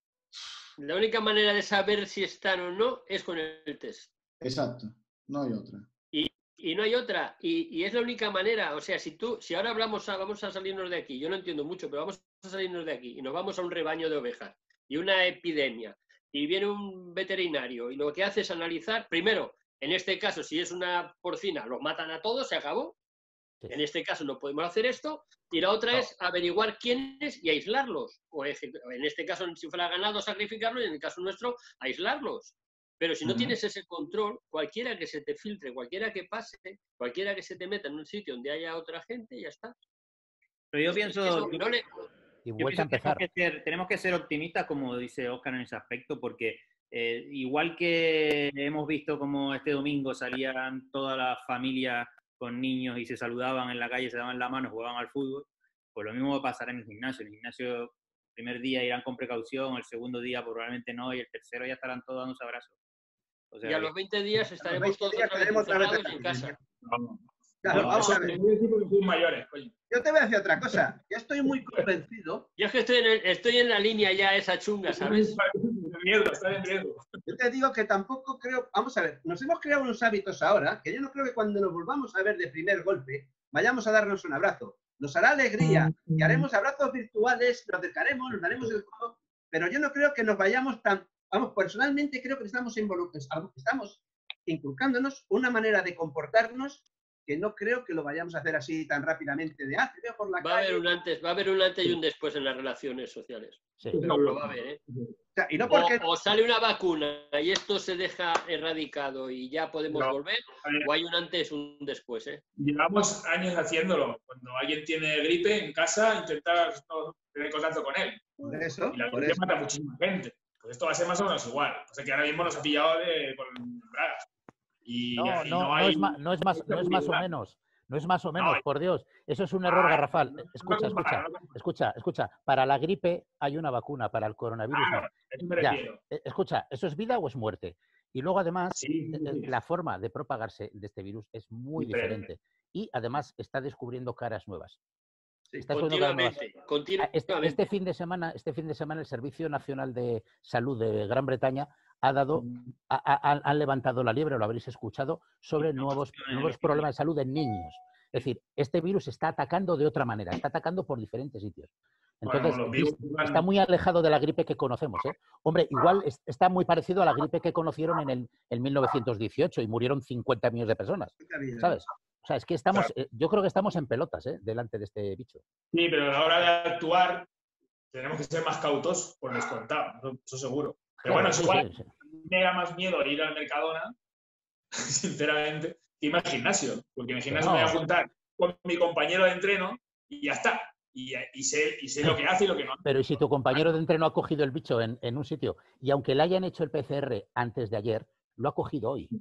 La única manera de saber si están o no es con el test. Exacto, no hay otra. Y, y no hay otra. Y, y es la única manera. O sea, si tú, si ahora hablamos, a, vamos a salirnos de aquí, yo no entiendo mucho, pero vamos a salirnos de aquí y nos vamos a un rebaño de ovejas y una epidemia y viene un veterinario y lo que hace es analizar, primero, en este caso, si es una porcina, los matan a todos, se acabó. Sí. En este caso no podemos hacer esto. Y la otra No. es averiguar quiénes y aislarlos. O en este caso, si fuera ganado, sacrificarlos, y en el caso nuestro, aislarlos. Pero si no Ujú. tienes ese control, cualquiera que se te filtre, cualquiera que pase, cualquiera que se te meta en un sitio donde haya otra gente, ya está. Pero yo Es que pienso, eso yo- no le- Y yo vuelta a pienso que tenemos empezar. que, ser, tenemos que ser optimistas, como dice Óscar en ese aspecto, porque eh, igual que hemos visto como este domingo salían todas las familias con niños y se saludaban en la calle, se daban la mano, jugaban al fútbol, pues lo mismo va a pasar en el gimnasio. En el gimnasio, el primer día irán con precaución, el segundo día probablemente no, y el tercero ya estarán todos dándose abrazos. O sea Y a que- los veinte días A los estaremos veinte todos días otra vez tenemos otra vez encerrados la en casa. epidemia. Vamos. Claro, Bueno, vamos eso a ver. es muy decir porque sois mayores, coño. Yo te voy a decir otra cosa. Yo estoy muy convencido. Yo es que estoy en, el- estoy en la línea ya esa chunga, ¿sabes? De miedo, está en riesgo. Yo te digo que tampoco creo. Vamos a ver, nos hemos creado unos hábitos ahora que yo no creo que cuando nos volvamos a ver de primer golpe vayamos a darnos un abrazo. Nos hará alegría y haremos abrazos virtuales, nos acercaremos, nos daremos el codo, pero yo no creo que nos vayamos tan. Vamos, personalmente creo que estamos, involu- estamos inculcándonos una manera de comportarnos que no creo que lo vayamos a hacer así tan rápidamente de ah, te veo por la Va a haber calle. un antes, va a haber un antes y un después en las relaciones sociales. Sí. Pero lo va a haber, ¿eh? O sea, y no O, porque. o sale una vacuna y esto se deja erradicado y ya podemos No. volver, A ver, o hay un antes y un después, ¿eh? llevamos años haciéndolo. Cuando alguien tiene gripe en casa, intentar no tener contacto con él. Por eso, Y la por gripe eso. mata a muchísima gente. Pues esto va a ser más o menos igual. O sea que ahora mismo nos ha pillado de, con bragas. Y, No, y no, no, hay- es ma- no es más, no es más o menos. No es más o menos, No, por Dios. Eso es un error Ah, garrafal. no, no Escucha, compara, escucha, no compara. escucha, escucha. Para la gripe hay una vacuna, para el coronavirus Claro, no. a eso me Ya, refiero. eh, escucha, ¿eso es vida o es muerte? Y luego además, Sí, sí, eh, eh, sí. la forma de propagarse de este virus es muy Diferente. diferente. Y además está descubriendo caras nuevas. Sí. Está descubriendo caras nuevas. Continuamente, Ah, continuamente. Este, este fin de semana, este fin de semana el Servicio Nacional de Salud de Gran Bretaña ha dado, ha, ha- han levantado la liebre, lo habréis escuchado, sobre nuevos, nuevos problemas de salud en niños. Es decir, este virus está atacando de otra manera, está atacando por diferentes sitios. Entonces, Bueno, los virus dis- van- está muy alejado de la gripe que conocemos, ¿eh? Hombre, igual es- está muy parecido a la gripe que conocieron en el en mil novecientos dieciocho y murieron cincuenta millones de personas, ¿sabes? O sea, es que estamos, eh, yo creo que estamos en pelotas, ¿eh? Delante de este bicho. Sí, pero a la hora de actuar tenemos que ser más cautos por descontado, eso, eso seguro. Pero bueno, es Sí, igual. sí, sí. Me da más miedo ir al Mercadona, sinceramente, que irme al gimnasio. Porque en el gimnasio No. me voy a juntar con mi compañero de entreno y ya está. Y, y sé, y sé lo que hace y lo que no. Pero ¿y si tu compañero de entreno ha cogido el bicho en, en un sitio y aunque le hayan hecho el P C R antes de ayer, lo ha cogido hoy?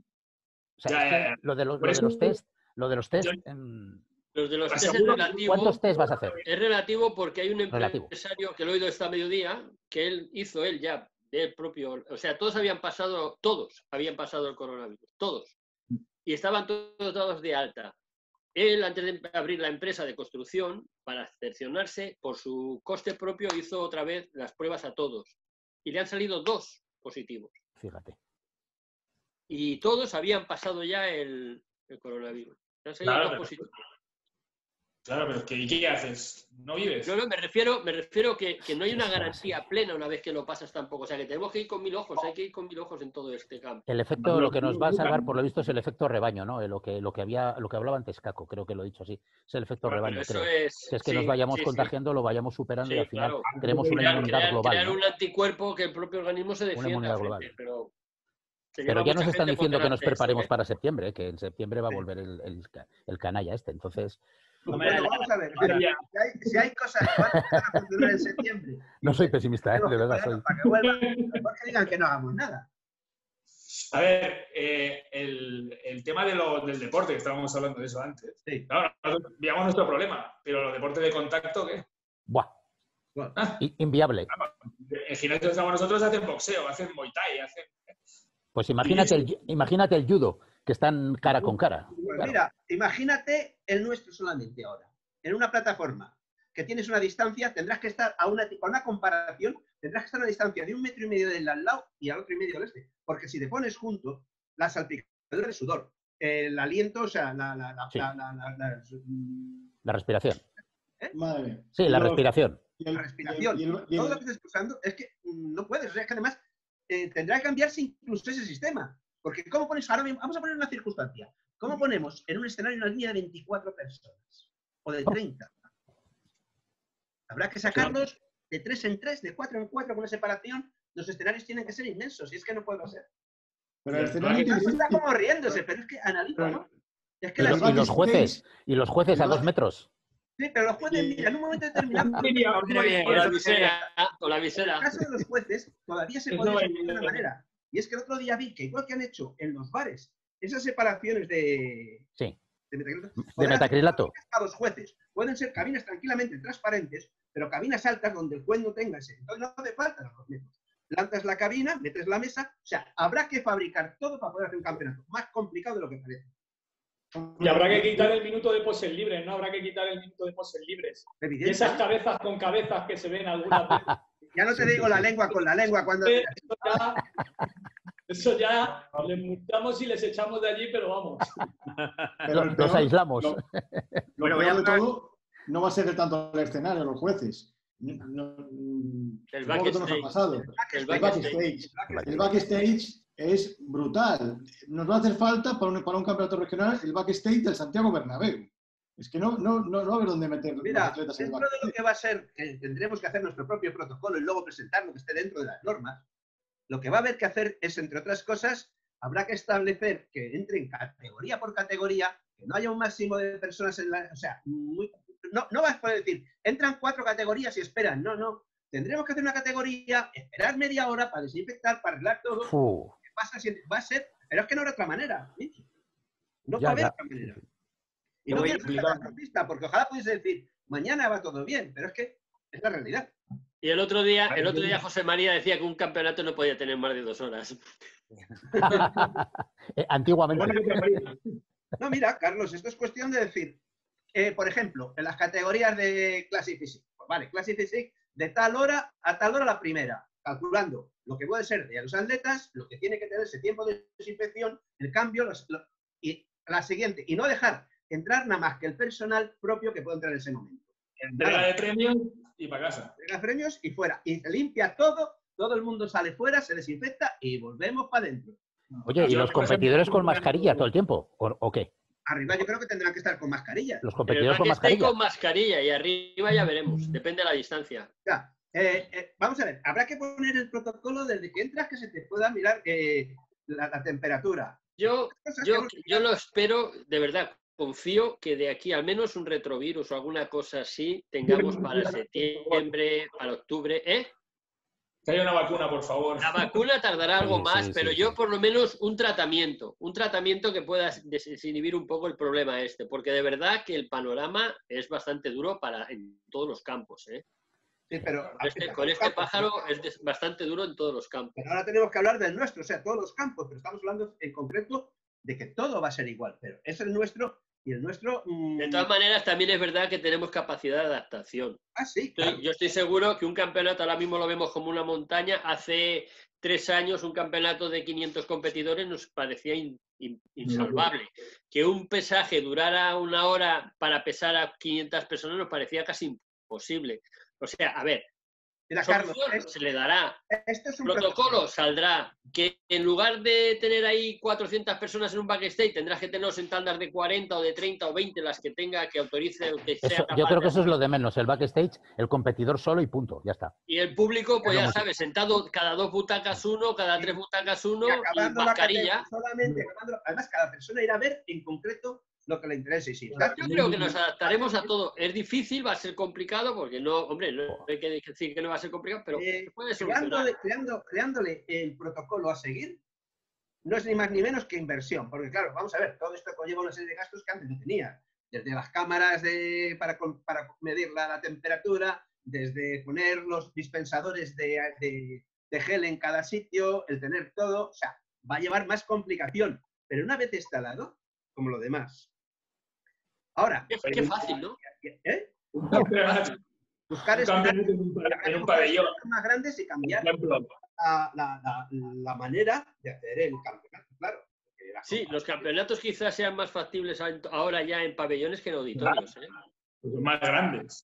O sea, Ya, es ya, que ya. lo de los, Por lo de eso- los test, lo de los test, Yo- em, Los de los Te test es aseguro que- relativo. ¿cuántos test vas a hacer? Es relativo porque hay un Relativo. empresario que lo he oído esta mediodía, que él hizo él ya, del propio, o sea, todos habían pasado, todos habían pasado el coronavirus, todos. Y estaban todos dados de alta. Él, antes de abrir la empresa de construcción, para cerciorarse, por su coste propio, hizo otra vez las pruebas a todos. Y le han salido dos positivos. Fíjate. Y todos habían pasado ya el, el coronavirus. Le han salido Claro, dos pero- positivos. Claro, pero es que, ¿y qué haces? ¿No vives? Yo no, me refiero, me refiero que, que no hay una Eso, garantía plena una vez que lo pasas tampoco. O sea, que tenemos que ir con mil ojos, hay que ir con mil ojos en todo este campo. El efecto, lo que nos va a salvar, por lo visto, es el efecto rebaño, ¿no? Eh, Lo que, lo que había, lo que hablaba antes Caco, creo que lo he dicho así. Es el efecto Bueno, rebaño, Pero creo. eso es. Que es que sí, nos vayamos sí, sí. contagiando, lo vayamos superando y Sí, al final claro. creemos una Crear, inmunidad crear- global. crear ¿no? un anticuerpo que el propio organismo se defienda. inmunidad frente, global. Pero, se Pero lleva ya mucha nos están gente diciendo por que nos delante de eso, preparemos ¿eh? para septiembre, ¿eh? Que en septiembre va a volver el, el, ca- el canalla este. Entonces, Hombre, Bueno, la- vamos a ver. Ahora ya. Si hay, si hay cosas que van a empezar a funcionar en septiembre. no soy pesimista, ¿eh? tenemos De que verdad. ponernos Soy... Para que vuelvan, mejor que digan que no hagamos nada. A ver, eh, el, el tema de lo- del deporte, que estábamos hablando de eso antes. Sí. Claro, nosotros veamos nuestro problema, pero los deportes de contacto, ¿qué? Buah. Ah, Inviable. en gimnasio que estamos nosotros hacen boxeo, hacen muay thai, hacen... Pues imagínate el, imagínate el judo, que están cara con cara. Pues Claro. mira, imagínate el nuestro solamente ahora. En una plataforma que tienes una distancia, tendrás que estar a una, a una comparación, tendrás que estar a una distancia de un metro y medio del al lado y al otro y medio del este. Porque si te pones junto, la salpicadura de sudor, el aliento, o sea, la... la, la, Sí. la, la, la, la- La respiración. Madre. Sí, la Los- respiración. y el- la respiración, y el- y el- todo lo que estés usando, es que mm, no puedes. O sea, es que además eh, tendrá que cambiarse incluso ese mismo. Porque ¿cómo pones ahora mismo? Vamos a poner una circunstancia. ¿Cómo ponemos en un escenario una línea de veinticuatro personas? O de treinta. Habrá que sacarlos de tres en tres, de cuatro en cuatro con una separación. Los escenarios tienen que ser inmensos y es que no puedo ser. Pero el Y el escenario plan tiene- Está como riéndose, pero es que analiza, ¿no? Es que Y, la lo- y los jueces, y los jueces a dos metros. Sí, pero los jueces, mira, en un momento determinado... Mira, Hombre, bien, Con la eso visera, con la En el visera. caso de los jueces, todavía se Eso puede va hacer de bien. una manera. Y es que el otro día vi que, igual que han hecho en los bares, esas separaciones de, Sí. de metacrilato, De podrán hacer metacrilato. cabinas para los jueces. Pueden ser cabinas tranquilamente transparentes, pero cabinas altas donde el juez no tenga ese. Entonces no hace falta los metros. Lanzas la cabina, metes la mesa. O sea, habrá que fabricar todo para poder hacer un campeonato. Más complicado de lo que parece. Y habrá que quitar el minuto de poses libres, ¿no? Habrá que quitar el minuto de poses libres. Y Evidente, esas ¿no? cabezas con cabezas que se ven algunas veces. Ya no te digo la lengua con la lengua cuando... Eso ya, eso ya les multamos y les echamos de allí, pero vamos. Pero el Los peor- aislamos. Lo, lo Bueno, voy peor a de hablar- todo no va a ser el tanto el escenario, los jueces. No- no- El supongo que todo nos ha backstage. pasado. El El backstage. backstage. El backstage es brutal. Nos va a hacer falta para un, para un campeonato regional el backstage del Santiago Bernabéu. Es que no, no, no, no va a haber dónde meter los Mira, atletas en el dentro de backstage. lo que va a ser, que tendremos que hacer nuestro propio protocolo y luego presentarlo que esté dentro de las normas, lo que va a haber que hacer es, entre otras cosas, habrá que establecer que entren categoría por categoría, que no haya un máximo de personas en la... O sea, muy- no, no vas a poder decir, entran cuatro categorías y esperan. No, no. Tendremos que hacer una categoría, esperar media hora para desinfectar, para arreglar todo. Fu. Va a ser, va a ser- pero es que no habrá otra manera. ¿sí? No Ya, va a haber ya. otra manera. Y Lo no voy quiero ser explicando. catastrofista, porque ojalá pudiese decir, mañana va todo bien, pero es que es la realidad. Y el otro día, el otro día José María decía que un campeonato no podía tener más de dos horas. Eh, Antiguamente. Bueno, que te aprieta. No, mira, Carlos, esto es cuestión de decir, eh, por ejemplo, en las categorías de Classic Physique, pues vale, Classic Physique de tal hora a tal hora la primera, calculando lo que puede ser de los atletas, lo que tiene que tener ese tiempo de desinfección, el cambio, los- lo- y la siguiente, y no dejar entrar nada más que el personal propio que puede entrar en ese momento. Entrega de premios y para casa. Entrega premios y fuera, y se limpia todo, todo el mundo sale fuera, se desinfecta y volvemos para adentro. Oye, ¿y Yo los creo que competidores se- con mascarilla todo el tiempo? ¿O, o qué? Arriba yo creo que tendrán que estar con mascarilla. Los El competidores con backstage mascarilla. con mascarilla y arriba ya veremos. Depende de la distancia. Ya, eh, eh, vamos a ver, habrá que poner el protocolo desde que entras que se te pueda mirar eh, la, la temperatura. Yo, Cosas yo, que hemos- yo lo espero, de verdad, confío que de aquí al menos un retrovirus o alguna cosa así tengamos para septiembre, para octubre. ¿Eh? Que haya una vacuna, por favor. La vacuna tardará algo Sí, más, sí, pero sí, yo sí. por lo menos un tratamiento, un tratamiento que pueda des- desinhibir un poco el problema este, porque de verdad que el panorama es bastante duro para en todos los campos. ¿eh? Sí, pero, Con este, con este pájaro es des- bastante duro en todos los campos. pero ahora tenemos que hablar del nuestro, o sea, todos los campos, pero estamos hablando en concreto de que todo va a ser igual, pero es el nuestro y el nuestro... mm, De todas maneras, también es verdad que tenemos capacidad de adaptación. ah, sí, Estoy- claro. yo estoy seguro que un campeonato ahora mismo lo vemos como una montaña. Hace tres años un campeonato de quinientos competidores nos parecía in- in- insalvable. Que un pesaje durara una hora para pesar a quinientas personas nos parecía casi imposible. O sea, a ver, Mira, Carlos, solución es- se le dará. este es un Protocolo saldrá que en lugar de tener ahí cuatrocientas personas en un backstage, tendrás que tenerlos en tandas de cuarenta o de treinta o veinte, las que tenga, que autorice o que sea Eso, capaz yo creo de que eso es hacer. lo de menos. El backstage, el competidor solo y punto. Ya está. Y el público, pues Es lo ya más- sabes, sentado cada dos butacas uno, cada tres butacas uno, y y acabando la mascarilla. categoría, solamente acabando, además cada persona irá a ver en concreto lo que le interese. Y si está- Yo creo que nos adaptaremos a todo. Es difícil, va a ser complicado, porque no, hombre, no hay que decir que no va a ser complicado, pero eh, se puede solucionar. creándole, creando- creándole el protocolo a seguir, no es ni más ni menos que inversión. Porque claro, vamos a ver, todo esto conlleva una serie de gastos que antes no tenía. Desde las cámaras de, para, con- para medir la, la temperatura, desde poner los dispensadores de, de, de gel en cada sitio, el tener todo, o sea, va a llevar más complicación, pero una vez instalado, como lo demás. Ahora, qué, qué fácil, ¿no? ¿eh? Un campeonato, Buscar un campeonato en un, en un pabellón. más grandes y cambiar la, la, la, la manera de hacer el campeonato, claro. Sí, los campeonatos quizás sean más factibles ahora ya en pabellones que en auditorios. ¿eh? Son más grandes.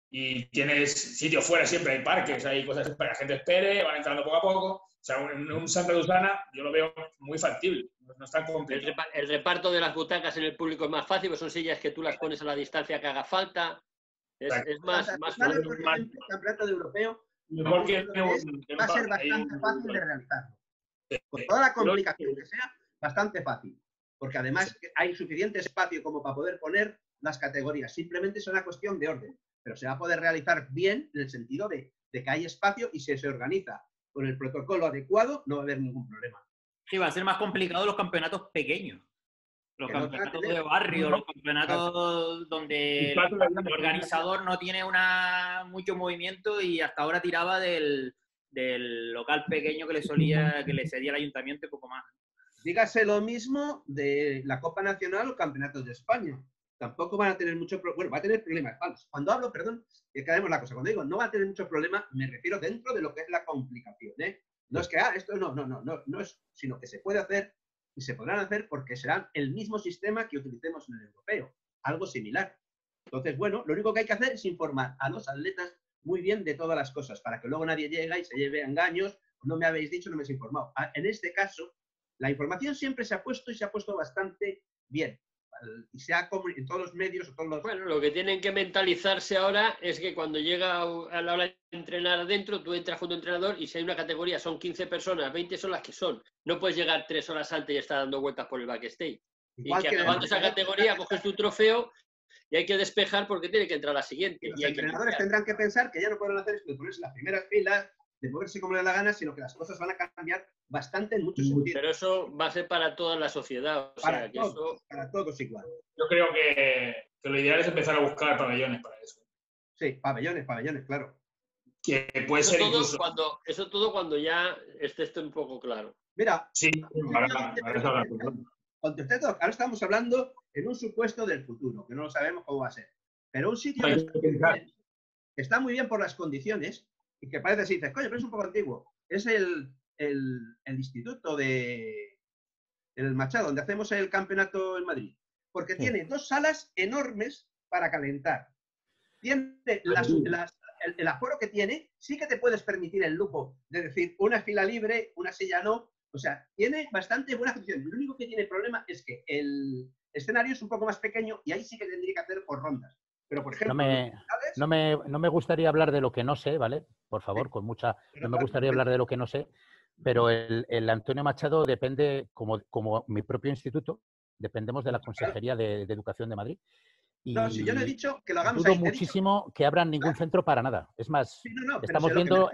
Y tienes sitio fuera, siempre hay parques, hay cosas para que la gente espere, van entrando poco a poco. O sea, un, un Santa Susana yo lo veo muy factible, no es tan complicado. El, el reparto de las butacas en el público es más fácil, pues son sillas que tú las pones a la distancia que haga falta. Es, es más, Santa más Susana, fácil. por ejemplo, el campeonato de europeo Mejor que es, va a ser bastante fácil de realizarlo. Con toda la complicación que sea, bastante fácil. Porque además hay suficiente espacio como para poder poner las categorías. Simplemente es una cuestión de orden. Pero se va a poder realizar bien en el sentido de, de que hay espacio y si se organiza con el protocolo adecuado, no va a haber ningún problema. Sí, va a ser más complicado los campeonatos pequeños. Los Que no campeonatos tener... de barrio, los campeonatos donde el, el organizador no tiene una, mucho movimiento y hasta ahora tiraba del, del local pequeño que le solía, que le cedía el ayuntamiento y poco más. Dígase lo mismo de la Copa Nacional o Campeonatos de España. Tampoco van a tener mucho problema. Bueno, va a tener problemas. Cuando hablo, perdón, que aclaremos la cosa. Cuando digo no va a tener mucho problema, me refiero dentro de lo que es la complicación, ¿eh? No es que, ah, esto no, no, no, no, no es, sino que se puede hacer y se podrán hacer porque serán el mismo sistema que utilicemos en el europeo. Algo similar. Entonces, bueno, lo único que hay que hacer es informar a los atletas muy bien de todas las cosas para que luego nadie llegue y se lleve a engaños. No me habéis dicho, no me habéis informado. En este caso, la información siempre se ha puesto y se ha puesto bastante bien. Y se ha en todos los medios. Todos los... Bueno, lo que tienen que mentalizarse ahora es que cuando llega a la hora de entrenar adentro, tú entras con tu entrenador y si hay una categoría, son quince personas, veinte son las que son. No puedes llegar tres horas antes y estar dando vueltas por el backstage. Igual y que, que acabando esa categoría, coges tu trofeo y hay que despejar porque tiene que entrar la siguiente. Y los y hay entrenadores que tendrán que pensar que ya no podrán hacer esto de ponerse en las primeras filas, de moverse como les da la gana, sino que las cosas van a cambiar bastante en muchos sentidos. Pero eso va a ser para toda la sociedad. O para, sea, que todos, eso... para todos igual. Yo creo que, que lo ideal es empezar a buscar pabellones para eso. Sí, pabellones, pabellones, claro. Que puede eso ser todo incluso... Cuando, eso todo cuando ya esté esto un poco claro. Mira, sí, ahora, ahora, contesté todo. Ahora estamos hablando en un supuesto del futuro, que no lo sabemos cómo va a ser. Pero un sitio que está muy bien, que está muy bien por las condiciones y que parece así, dices, coño, pero es un poco antiguo. Es el, el, el instituto de el Machado, donde hacemos el campeonato en Madrid. Porque sí. Tiene dos salas enormes para calentar. Tiene las, las, el, el aforo que tiene, sí que te puedes permitir el lujo de decir una fila libre, una silla no. O sea, tiene bastante buena función. Lo único que tiene problema es que el escenario es un poco más pequeño y ahí sí que tendría que hacer por rondas. Pero, por ejemplo, no me, no, me, no me gustaría hablar de lo que no sé, ¿vale? Por favor, sí. con mucha... No me gustaría hablar de lo que no sé, pero el, el Antonio Machado depende, como, como mi propio instituto, dependemos de la Consejería de, de Educación de Madrid. Y no, si yo no he dicho que lo hagamos dudo ahí. muchísimo dicho... que abran ningún claro. centro para nada. Es más, sí, no, no, estamos viendo...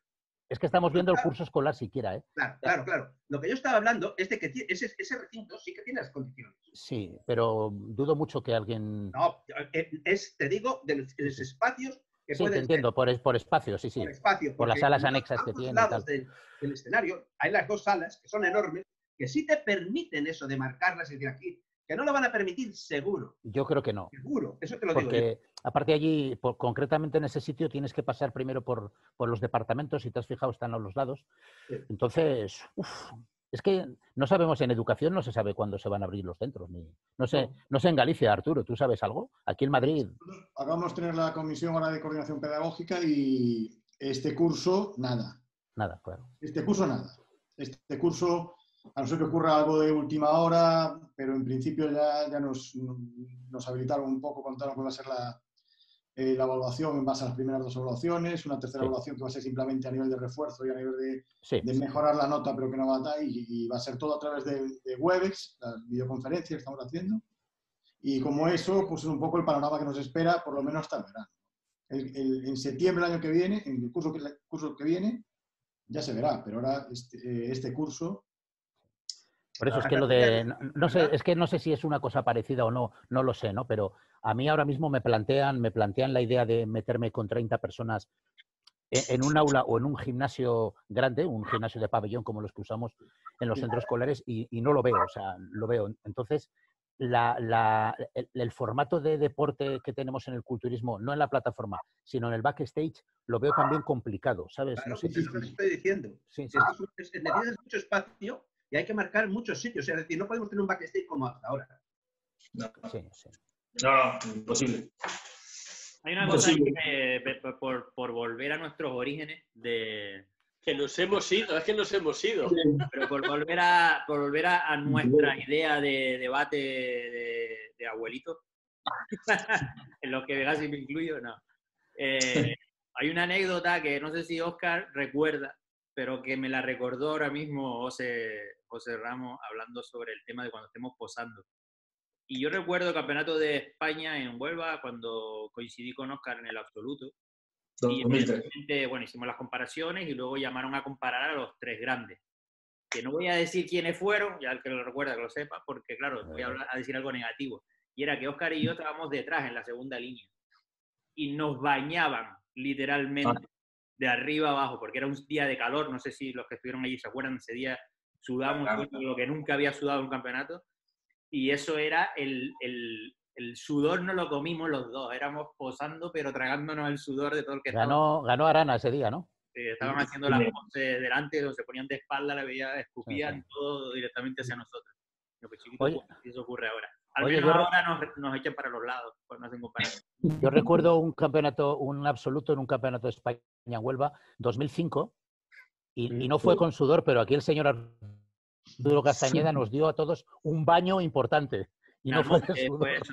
Es que estamos viendo el curso escolar siquiera, ¿eh? Claro, claro, claro. Lo que yo estaba hablando es de que ese, ese recinto sí que tiene las condiciones. Sí, pero dudo mucho que alguien... No, es, te digo, de los, de los espacios que sí, pueden te entiendo, ser. por, por espacio, sí, sí. Por espacio. Por las salas anexas que tiene. A los lados del, del escenario hay las dos salas que son enormes, que sí te permiten eso de marcarlas y decir aquí, que no lo van a permitir seguro. Yo creo que no. Seguro, eso te lo Porque, digo yo. Porque aparte allí, por, concretamente en ese sitio, tienes que pasar primero por, por los departamentos, si te has fijado están a los lados. Sí. Entonces, uf, es que no sabemos, en educación no se sabe cuándo se van a abrir los centros. Ni, no, sé, no. no sé en Galicia, Arturo, ¿tú sabes algo? Aquí en Madrid... Acabamos de tener la comisión ahora de coordinación pedagógica y este curso, nada. Nada, claro. Este curso, nada. Este curso... A no ser que ocurra algo de última hora, pero en principio ya, ya nos, nos habilitaron un poco, contaron que va a ser la, eh, la evaluación en base a las primeras dos evaluaciones, una tercera sí. evaluación que va a ser simplemente a nivel de refuerzo y a nivel de, sí. de mejorar la nota, pero que no va a dar, y, y va a ser todo a través de, de Webex, las videoconferencias que estamos haciendo. Y como eso, pues es un poco el panorama que nos espera, por lo menos hasta el verano. El, el, en septiembre del año que viene, en el curso que, el curso que viene, ya se verá, pero ahora este, este curso... Por eso es que lo de, no, no sé, es que no sé si es una cosa parecida o no, no lo sé, ¿no? Pero a mí ahora mismo me plantean, me plantean la idea de meterme con treinta personas en un aula o en un gimnasio grande, un gimnasio de pabellón como los que usamos en los centros escolares, y, y no lo veo, o sea, lo veo. Entonces, la, la, el, el formato de deporte que tenemos en el culturismo, no en la plataforma, sino en el backstage, lo veo también complicado, ¿sabes? Claro, No sé pues si... es lo que estoy diciendo. Sí, sí. Esto es, es, necesitas mucho espacio y hay que marcar muchos sitios. Es decir, no podemos tener un backstage como hasta ahora. No, Sí, sí. no, no, imposible. Hay una cosa que, eh, por, por volver a nuestros orígenes de... Que nos hemos ido, es que nos hemos ido. Pero por volver a, por volver a, a nuestra idea de debate de, de abuelitos, en los que casi me incluyo, no. Eh, hay una anécdota que no sé si Óscar recuerda, pero que me la recordó ahora mismo José, José Ramos hablando sobre el tema de cuando estemos posando. Y yo recuerdo el Campeonato de España en Huelva cuando coincidí con Óscar en el absoluto. Y evidentemente, bueno, hicimos las comparaciones y luego llamaron a comparar a los tres grandes. Que no voy a decir quiénes fueron, ya el que lo recuerda que lo sepa, porque claro, voy a, hablar, a decir algo negativo. Y era que Óscar y yo estábamos detrás en la segunda línea. Y nos bañaban, literalmente, de arriba abajo, porque era un día de calor, no sé si los que estuvieron allí se acuerdan, ese día sudamos lo que nunca había sudado en un campeonato. Y eso era el, el, el sudor, no lo comimos los dos, éramos posando, pero tragándonos el sudor de todo el que ganó, estaba. Ganó Arana ese día, ¿no? Eh, estaban haciendo las poses delante, donde se ponían de espalda, la veía, escupían sí, sí. todo directamente hacia nosotros. Lo que chiquito, oye, eso ocurre ahora. Al oye, menos ahora nos, nos echan para los lados, pues no hacen comparación. Yo recuerdo un campeonato, un absoluto en un campeonato de España en Huelva, dos mil cinco, y, y no fue con sudor, pero aquí el señor Arturo Castañeda nos dio a todos un baño importante. Y en no Almonte, fue de sudor. Fue eso.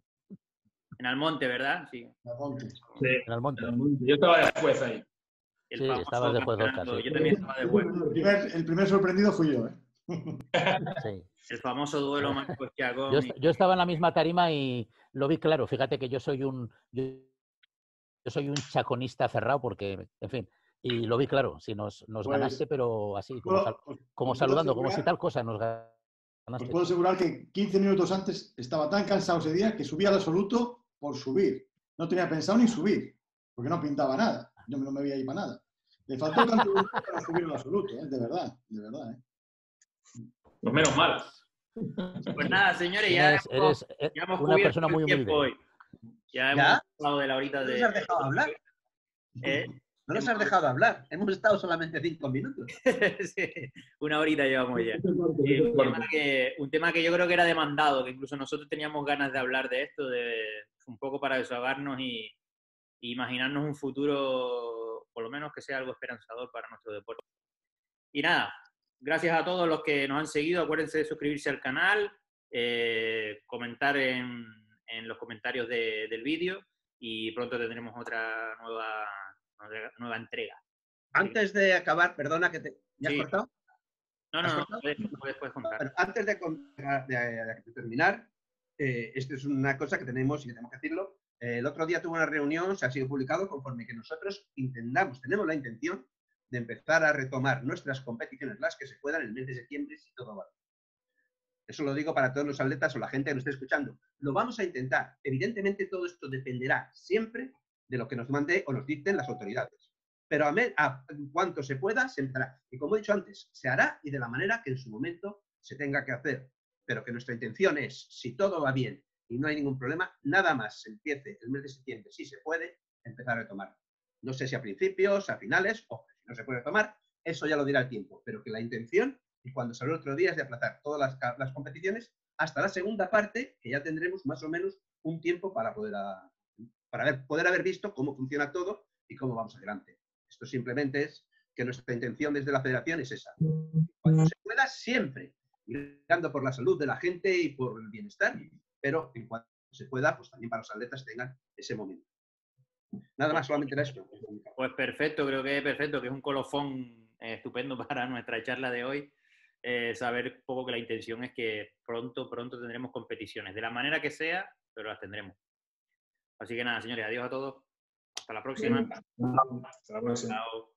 En Almonte, ¿verdad? Sí. Almonte. Sí. En Almonte. Yo estaba de juez ahí. El sí, estabas de juez, Oscar, sí. Yo también estaba de juez. El primer, el primer sorprendido fui yo, ¿eh? Sí. El famoso duelo Marcos Chacón. Yo, yo estaba en la misma tarima y lo vi claro. Fíjate que yo soy un yo, yo soy un chaconista cerrado porque, en fin, y lo vi claro. Si nos, nos pues, ganaste, pero así, como, sal, como saludando, como si tal cosa nos ganaste. Os puedo asegurar que quince minutos antes estaba tan cansado ese día que subía al absoluto por subir. No tenía pensado ni subir, porque no pintaba nada. Yo no me veía ahí para nada. Le faltó el campeón para subir al absoluto, ¿eh? De verdad, de verdad. ¿eh? Pues menos mal. Pues nada, señores, ya eres, hemos, eres ya hemos una persona muy humilde. Hoy. Ya hemos ¿Ya? hablado de la horita de... ¿No nos has dejado hablar? ¿Eh? No nos has dejado hablar. Hemos estado solamente cinco minutos. Sí, una horita llevamos ya. Y un, tema que, un tema que yo creo que era demandado, que incluso nosotros teníamos ganas de hablar de esto, de un poco para desahogarnos y, y imaginarnos un futuro, por lo menos que sea algo esperanzador para nuestro deporte. Y nada, gracias a todos los que nos han seguido. Acuérdense de suscribirse al canal, eh, comentar en, en los comentarios de, del vídeo y pronto tendremos otra nueva... nueva entrega. Antes de acabar, perdona que te... ¿Ya sí. has cortado? No, no, no, puedes, puedes, puedes contar. Bueno, antes de, de, de, de terminar, eh, esto es una cosa que tenemos y que tenemos que decirlo. Eh, el otro día tuve una reunión, se ha sido publicado, conforme que nosotros intentamos, tenemos la intención de empezar a retomar nuestras competiciones, las que se puedan, en el mes de septiembre, si todo va bien. Eso lo digo para todos los atletas o la gente que nos esté escuchando. Lo vamos a intentar. Evidentemente, todo esto dependerá siempre de lo que nos mande o nos dicten las autoridades. Pero a, me, a cuanto se pueda, se empezará. Y como he dicho antes, se hará y de la manera que en su momento se tenga que hacer. Pero que nuestra intención es, si todo va bien y no hay ningún problema, nada más se empiece el mes de septiembre, si se puede, empezar a retomar. No sé si a principios, a finales, o si no se puede retomar, eso ya lo dirá el tiempo. Pero que la intención, y cuando salió el otro día, es de aplazar todas las, las competiciones hasta la segunda parte, que ya tendremos más o menos un tiempo para poder... A, para ver, poder haber visto cómo funciona todo y cómo vamos adelante. Esto simplemente es que nuestra intención desde la federación es esa. Cuando se pueda, siempre, mirando por la salud de la gente y por el bienestar, pero en cuanto se pueda, pues también para los atletas tengan ese momento. Nada más, solamente era esto. Pues perfecto, creo que es perfecto, que es un colofón eh, estupendo para nuestra charla de hoy. Eh, saber un poco que la intención es que pronto, pronto tendremos competiciones, de la manera que sea, pero las tendremos. Así que nada, señores, adiós a todos. Hasta la próxima. Hasta la próxima. Chao.